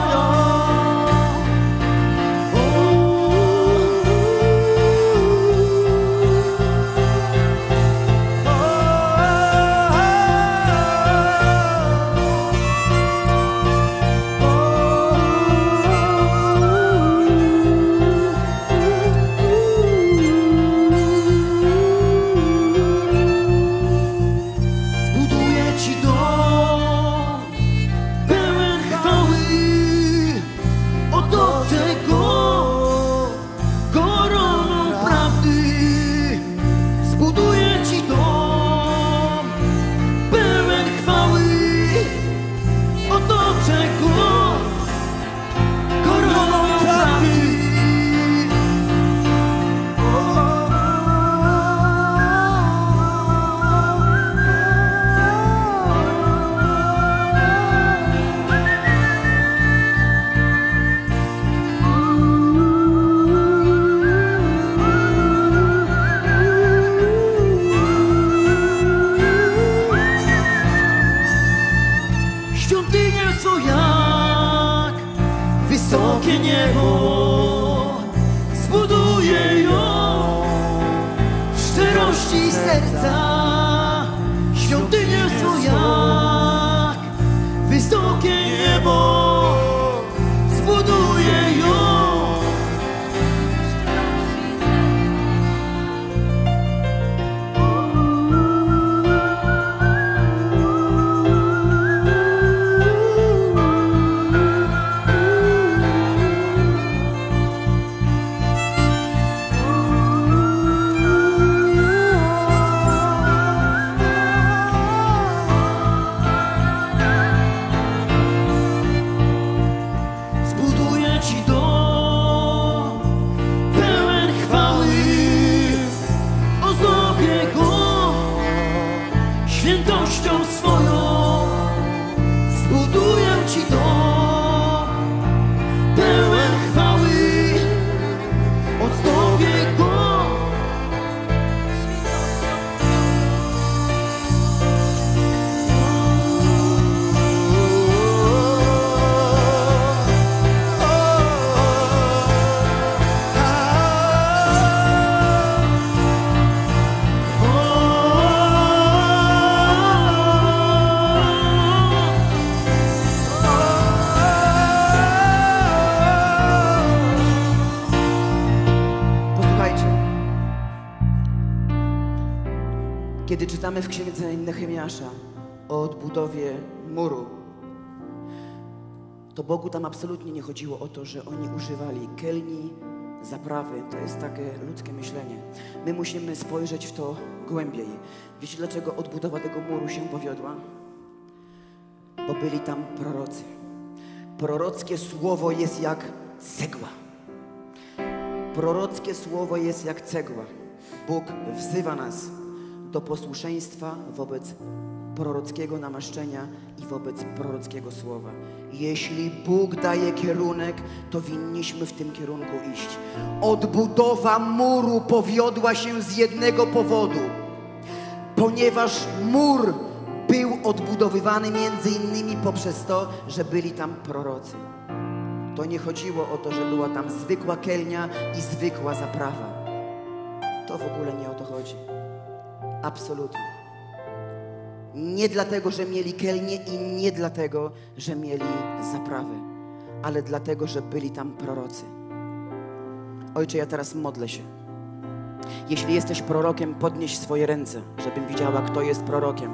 serca. Świątynię swą jak wysokie niebo, zbuduję ją. Kiedy czytamy w księdze Nehemiasza o odbudowie muru, to Bogu tam absolutnie nie chodziło o to, że oni używali kelni, zaprawy. To jest takie ludzkie myślenie. My musimy spojrzeć w to głębiej. Wiecie, dlaczego odbudowa tego muru się powiodła? Bo byli tam prorocy. Prorockie słowo jest jak cegła. Prorockie słowo jest jak cegła. Bóg wzywa nas do posłuszeństwa wobec prorockiego namaszczenia i wobec prorockiego słowa. Jeśli Bóg daje kierunek, to winniśmy w tym kierunku iść. Odbudowa muru powiodła się z jednego powodu. Ponieważ mur był odbudowywany między innymi poprzez to, że byli tam prorocy. To nie chodziło o to, że była tam zwykła kelnia i zwykła zaprawa. To w ogóle nie o to chodzi. Absolutnie. Nie dlatego, że mieli kelnię i nie dlatego, że mieli zaprawę, ale dlatego, że byli tam prorocy. Ojcze, ja teraz modlę się. Jeśli jesteś prorokiem, podnieś swoje ręce, żebym widziała, kto jest prorokiem.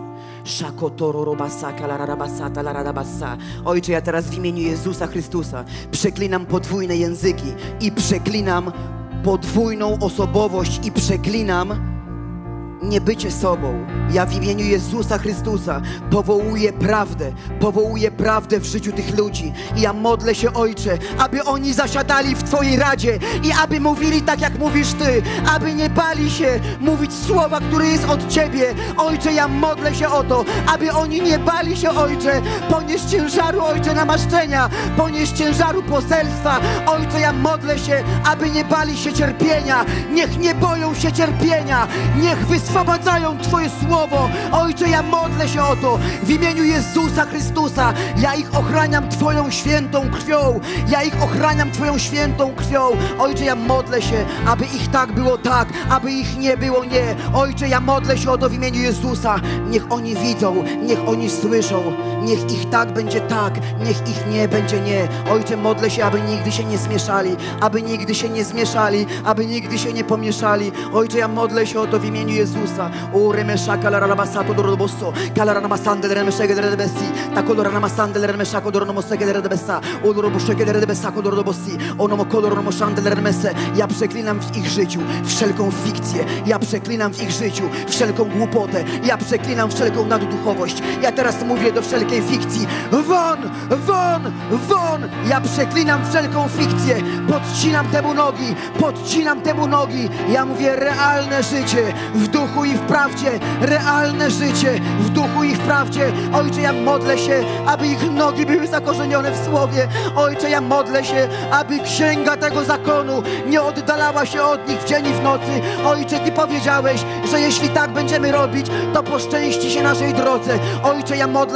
Ojcze, ja teraz w imieniu Jezusa Chrystusa przeklinam podwójne języki i przeklinam podwójną osobowość i przeklinam niebycie sobą. Ja w imieniu Jezusa Chrystusa powołuję prawdę, powołuję prawdę w życiu tych ludzi. I ja modlę się, Ojcze, aby oni zasiadali w Twojej radzie i aby mówili tak, jak mówisz Ty, aby nie bali się mówić słowa, które jest od Ciebie. Ojcze, ja modlę się o to, aby oni nie bali się, Ojcze, ponieść ciężaru, Ojcze, namaszczenia, ponieść ciężaru poselstwa. Ojcze, ja modlę się, aby nie bali się cierpienia. Niech nie boją się cierpienia. Niech wyswobadzają Twoje słowo. Ojcze, ja modlę się o to w imieniu Jezusa Chrystusa. Ja ich ochraniam Twoją świętą krwią. Ja ich ochraniam Twoją świętą krwią. Ojcze, ja modlę się, aby ich tak było tak, aby ich nie było nie. Ojcze, ja modlę się o to w imieniu Jezusa. Niech oni widzą, niech oni słyszą. Niech ich tak będzie tak, niech ich nie będzie nie. Ojcze, modlę się, aby nigdy się nie zmieszali, aby nigdy się nie zmieszali, aby nigdy się nie pomieszali. Ojcze, ja modlę się o to w imieniu Jezusa. O remeszaka la rabasato do robosso, kalara namasande le remeszege de rebesi, takolora namasande le remeszako do romosege de rebesa, o do roboszege de rebesako do robossi, o nomokolor romoszande le remese. Ja przeklinam w ich życiu wszelką fikcję, ja przeklinam w ich życiu wszelką głupotę, ja przeklinam wszelką nadduchowość. Ja teraz mówię do wszelkiej fikcji: won, won, won! Ja przeklinam wszelką fikcję, podcinam temu nogi, podcinam temu nogi. Ja mówię realne życie w duchu i w prawdzie, realne życie w duchu i w prawdzie. Ojcze, ja modlę się, aby ich nogi były zakorzenione w Słowie. Ojcze, ja modlę się, aby księga tego zakonu nie oddalała się od nich w dzień i w nocy. Ojcze, Ty powiedziałeś, że jeśli tak będziemy robić, to poszczęści się naszej drodze. Ojcze, ja modlę się o ich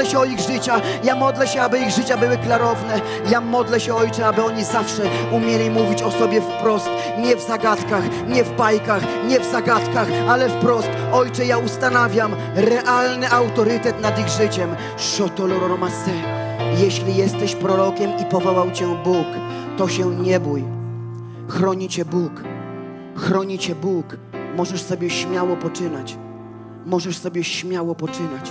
życia. Ja modlę się, aby ich życia były klarowne. Ja modlę się, Ojcze, aby oni zawsze umieli mówić o sobie wprost. Nie w zagadkach, nie w bajkach, nie w zagadkach, ale wprost. Ojcze, ja ustanawiam realny autorytet nad ich życiem. Szotoloromase. Jeśli jesteś prorokiem i powołał Cię Bóg, to się nie bój. Chroni Cię Bóg. Chroni Cię Bóg. Możesz sobie śmiało poczynać. Możesz sobie śmiało poczynać.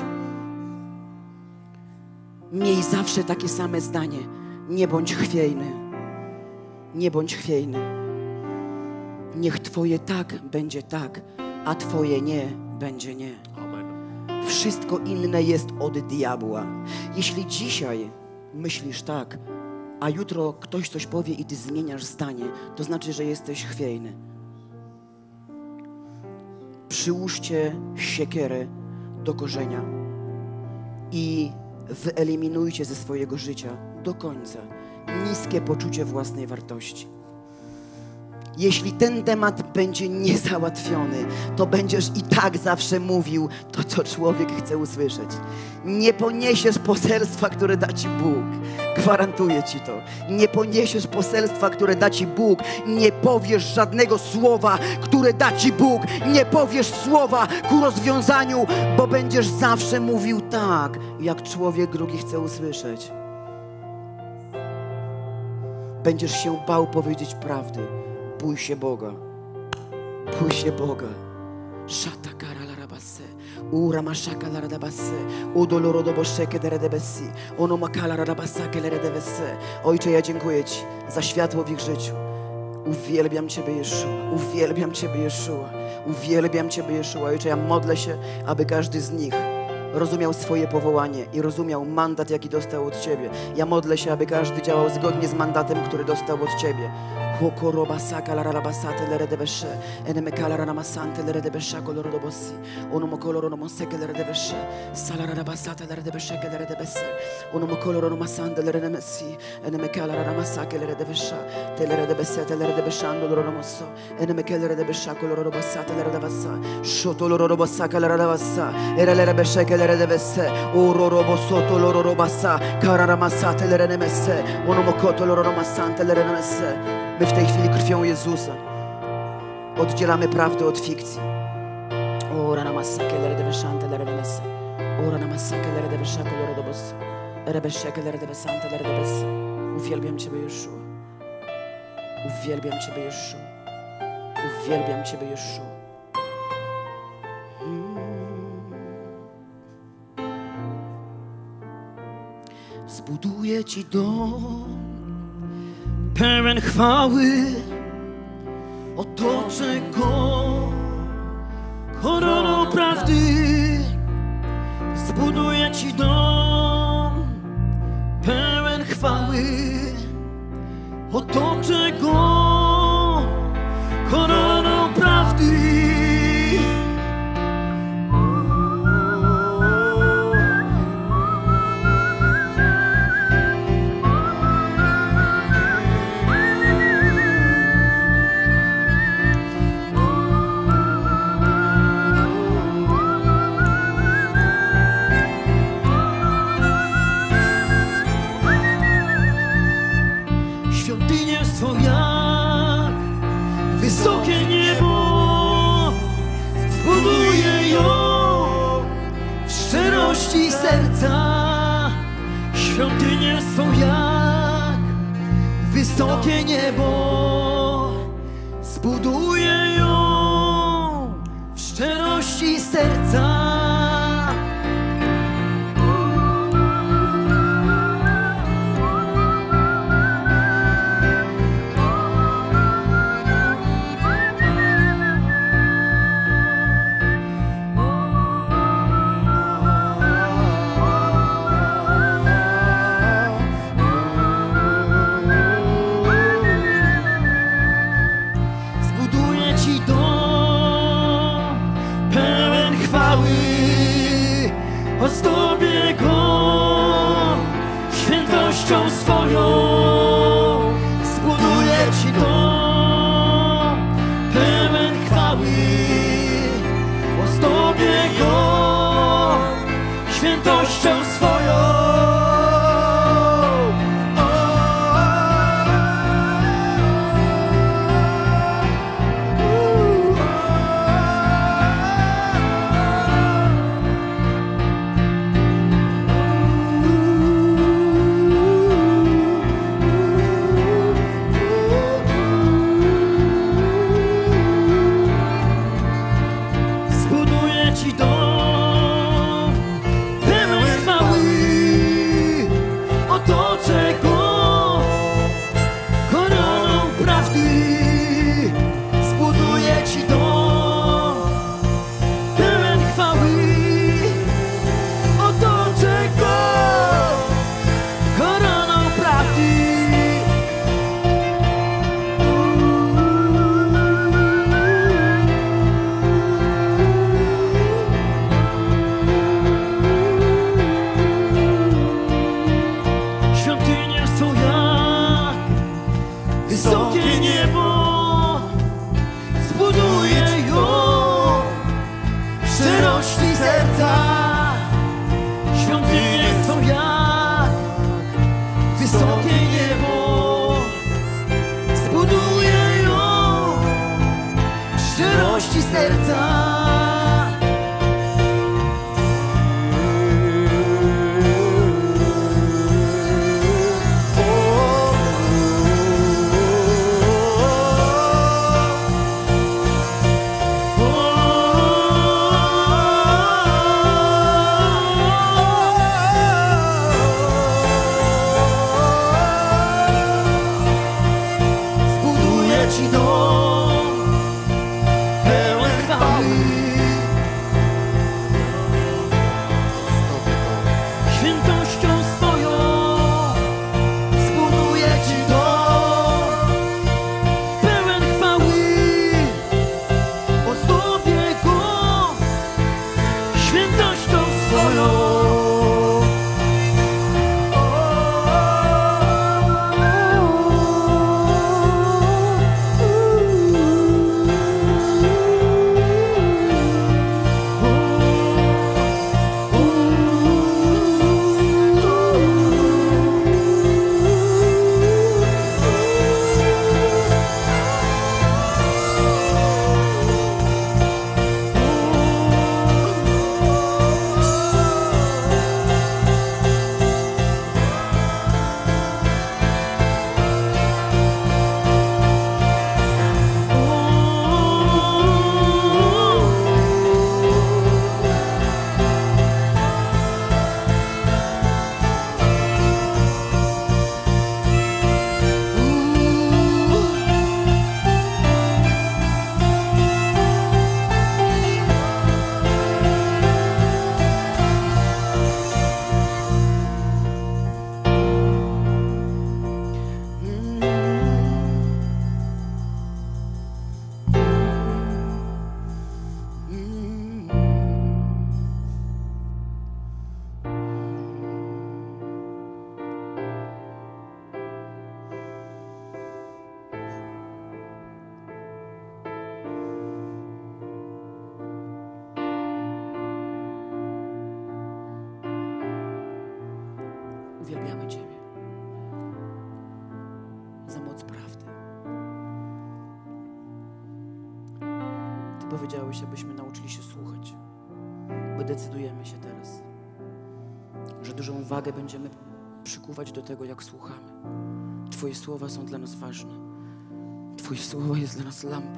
Miej zawsze takie same zdanie. Nie bądź chwiejny. Nie bądź chwiejny. Niech Twoje tak będzie tak, a Twoje nie będzie nie. Amen. Wszystko inne jest od diabła. Jeśli dzisiaj myślisz tak, a jutro ktoś coś powie i Ty zmieniasz zdanie, to znaczy, że jesteś chwiejny. Przyłóżcie siekierę do korzenia i wyeliminujcie ze swojego życia do końca niskie poczucie własnej wartości. Jeśli ten temat będzie niezałatwiony, to będziesz i tak zawsze mówił to, co człowiek chce usłyszeć. Nie poniesiesz poselstwa, które da Ci Bóg. Gwarantuję Ci to. Nie poniesiesz poselstwa, które da Ci Bóg. Nie powiesz żadnego słowa, które da Ci Bóg. Nie powiesz słowa ku rozwiązaniu, bo będziesz zawsze mówił tak, jak człowiek drugi chce usłyszeć. Będziesz się bał powiedzieć prawdy. Bój się Boga. Bój się Boga. Szata kara la rabase. Ura maszaka la radabase. Udoloro do boszeke de redebesi. Ono makala radabasake le redebese. Ojcze, ja dziękuję Ci za światło w ich życiu. Uwielbiam Ciebie, Jeszua. Uwielbiam Ciebie, Jeszua. Uwielbiam Ciebie, Jeszua. Ojcze, ja modlę się, aby każdy z nich rozumiał swoje powołanie i rozumiał mandat, jaki dostał od Ciebie. Ja modlę się, aby każdy działał zgodnie z mandatem, który dostał od Ciebie. Hokorobasaka la rabasate le redebeshe. Enemekala ranamasante le redebesha kolorodobosi. Onomokoloronomoseke le redebeshe. Sala rabasate le redebesheke le redebese. Onomokoloronomasande le redemesi. Enemekala ranamasake le redebesha. Te le redebesete le redebeshando loronomoso. Enemekele redebesha kolorobasate le redebasa. Shotolorobasaka le redebasa. Era le redebesheke le redebese. Urorobosoto lorobasa. Kararamasate le redemese. Onomokoto loronomasante le redemese. My w tej chwili krwią Jezusa oddzielamy prawdę od fikcji. Ora na massakę le redeveshante le redevesse. Ora na massakę le redeveshako le redobos. Rebeszeke le redevesante le redevesse. Uwielbiam Ciebie, Jeszua. Uwielbiam Ciebie, Jeszua. Uwielbiam Ciebie, Jeszua. Zbuduję Ci dom pełen chwały, otoczę go koroną prawdy. Zbuduję Ci dom pełen chwały, otoczę go koroną prawdy. Wysokie niebo, zbuduję ją w szczerości serca. Świątynię swą jak wysokie niebo, zbuduję ją w szczerości serca. miłości serca. Zbuduję Ci dom pełen chwały, świętością swoją. Zbuduję Ci dom pełen chwały, ozdobię go świętością swoją. Uwielbiamy Ciebie za moc prawdy. Ty powiedziałeś, abyśmy nauczyli się słuchać, bo decydujemy się teraz, że dużą wagę będziemy przykuwać do tego, jak słuchamy. Twoje słowa są dla nas ważne. Twoje słowo jest dla nas lampą.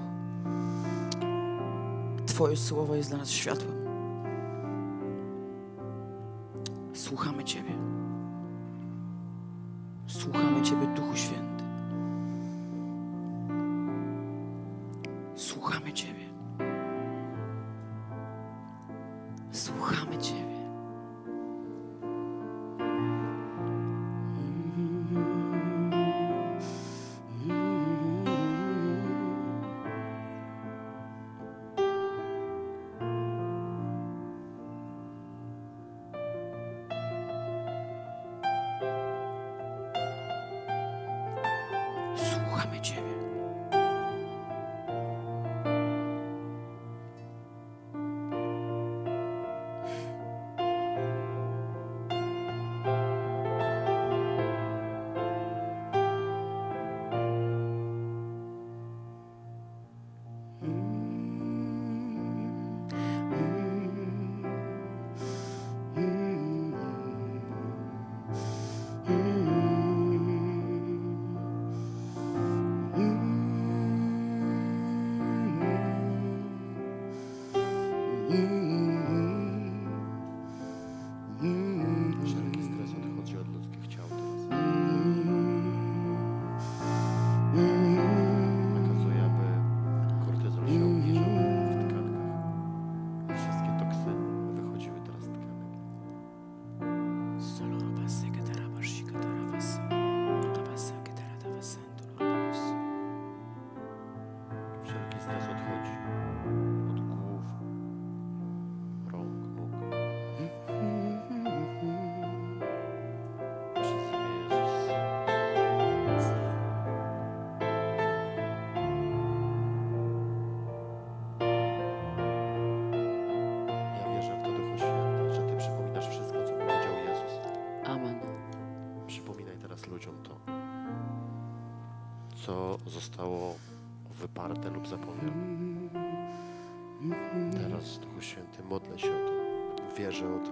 Twoje słowo jest dla nas światłem. Słuchamy Ciebie. Słuchamy Ciebie, Duchu Święty. Słuchamy Ciebie. Słuchamy Ciebie. Słuchamy Ciebie. Wszelki stres odchodzi od ludzkich ciał teraz. Nakazuję, aby kortyzol się obniżył w tkankach. Wszystkie toksyny wychodziły teraz z tkanek. Wszelki stres odchodzi od głów, rąk, nóg. Przez imię Jezus. Ja wierzę w to, Duchu Święty, że Ty przypominasz wszystko, co powiedział Jezus. Amen. Przypominaj teraz ludziom to, co zostało wyparte lub zapomniane. Teraz, Duchu Święty, modlę się o to. Wierzę o to.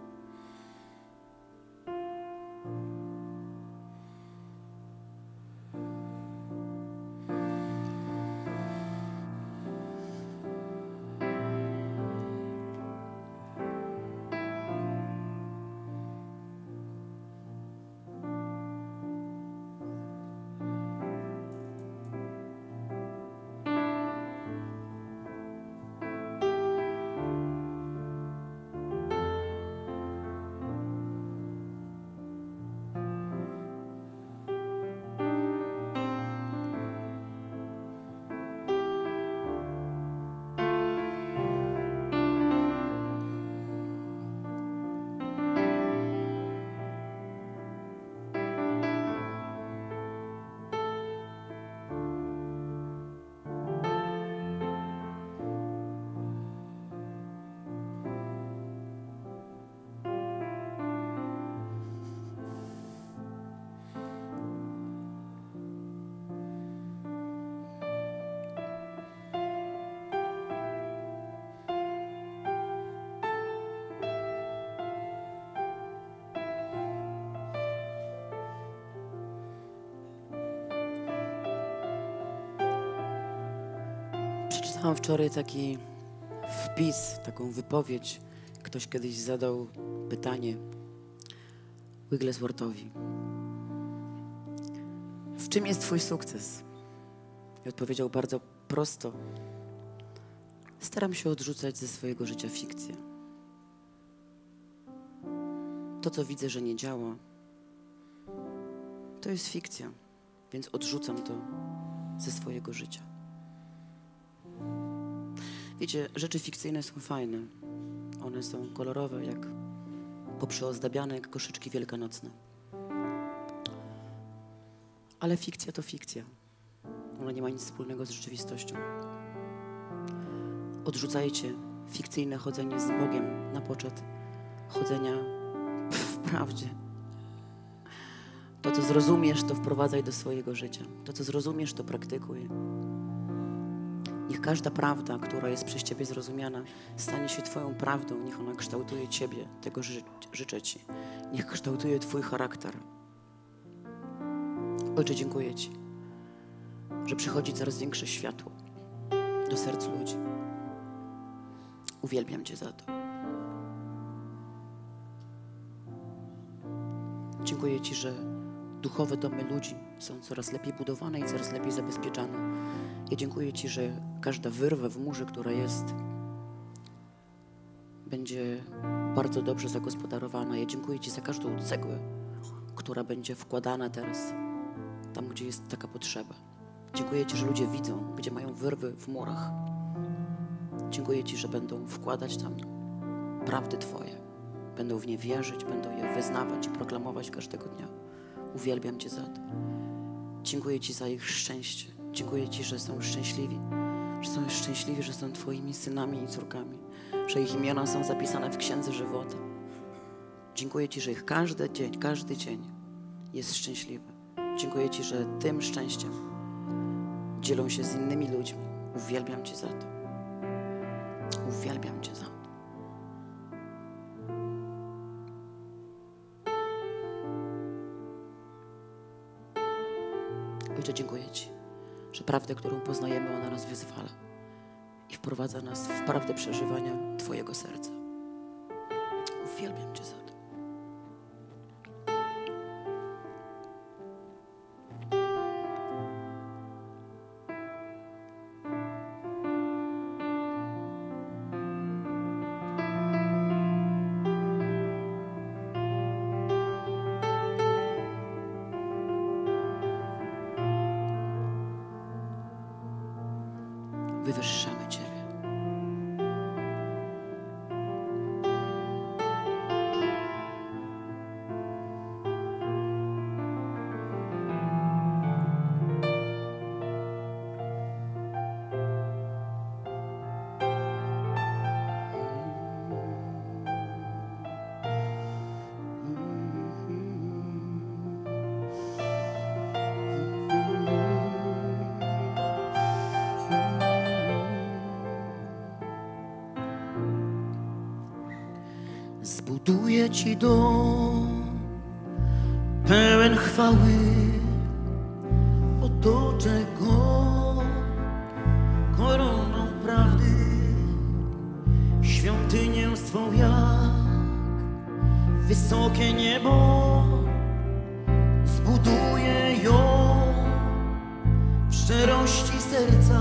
Przeczytałam wczoraj taki wpis, taką wypowiedź. Ktoś kiedyś zadał pytanie Wigglesworthowi. W czym jest twój sukces? I odpowiedział bardzo prosto. Staram się odrzucać ze swojego życia fikcję. To, co widzę, że nie działa, to jest fikcja, więc odrzucam to ze swojego życia. Wiecie, rzeczy fikcyjne są fajne. One są kolorowe, jak poprzyozdabiane, jak koszyczki wielkanocne. Ale fikcja to fikcja. Ona nie ma nic wspólnego z rzeczywistością. Odrzucajcie fikcyjne chodzenie z Bogiem na poczet chodzenia w prawdzie. To, co zrozumiesz, to wprowadzaj do swojego życia. To, co zrozumiesz, to praktykuj. Niech każda prawda, która jest przez Ciebie zrozumiana, stanie się Twoją prawdą. Niech ona kształtuje Ciebie. Tego ży życzę Ci. Niech kształtuje Twój charakter. Ojcze, dziękuję Ci, że przychodzi coraz większe światło do serc ludzi. Uwielbiam Cię za to. Dziękuję Ci, że duchowe domy ludzi są coraz lepiej budowane i coraz lepiej zabezpieczane. Ja dziękuję Ci, że każda wyrwa w murze, która jest, będzie bardzo dobrze zagospodarowana. Ja dziękuję Ci za każdą cegłę, która będzie wkładana teraz tam, gdzie jest taka potrzeba. Dziękuję Ci, że ludzie widzą, gdzie mają wyrwy w murach. Dziękuję Ci, że będą wkładać tam prawdy Twoje. Będą w nie wierzyć, będą je wyznawać i proklamować każdego dnia. Uwielbiam Cię za to. Dziękuję Ci za ich szczęście. Dziękuję Ci, że są szczęśliwi. Że są szczęśliwi, że są Twoimi synami i córkami. Że ich imiona są zapisane w Księdze Żywota. Dziękuję Ci, że ich każdy dzień, każdy dzień jest szczęśliwy. Dziękuję Ci, że tym szczęściem dzielą się z innymi ludźmi. Uwielbiam Cię za to. Uwielbiam Cię za to. Ojcze, dziękuję Ci, że prawdę, którą poznajemy, ona nas wyzwala i wprowadza nas w prawdę przeżywania Twojego serca. Uwielbiam Cię za to. Wywyższamy Ciebie. Zbuduję Ci dom pełen chwały, otoczę go koroną prawdy, świątynię swą jak wysokie niebo. Zbuduję ją w szczerości serca,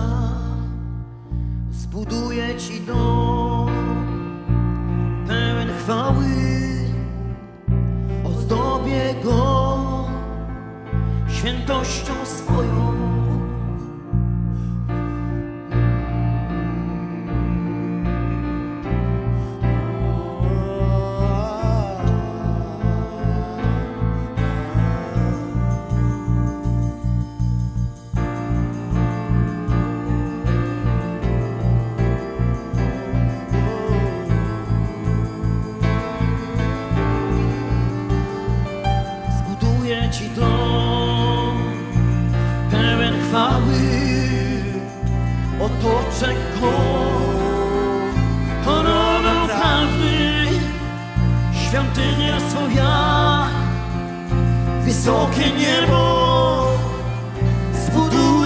zbuduję Ci dom pełen chwały, ozdobię go świętością swoją. Zbuduję Ci dom pełen chwały, otoczę go koroną prawdy, świątynię swą jak wysokie niebo. Zbuduję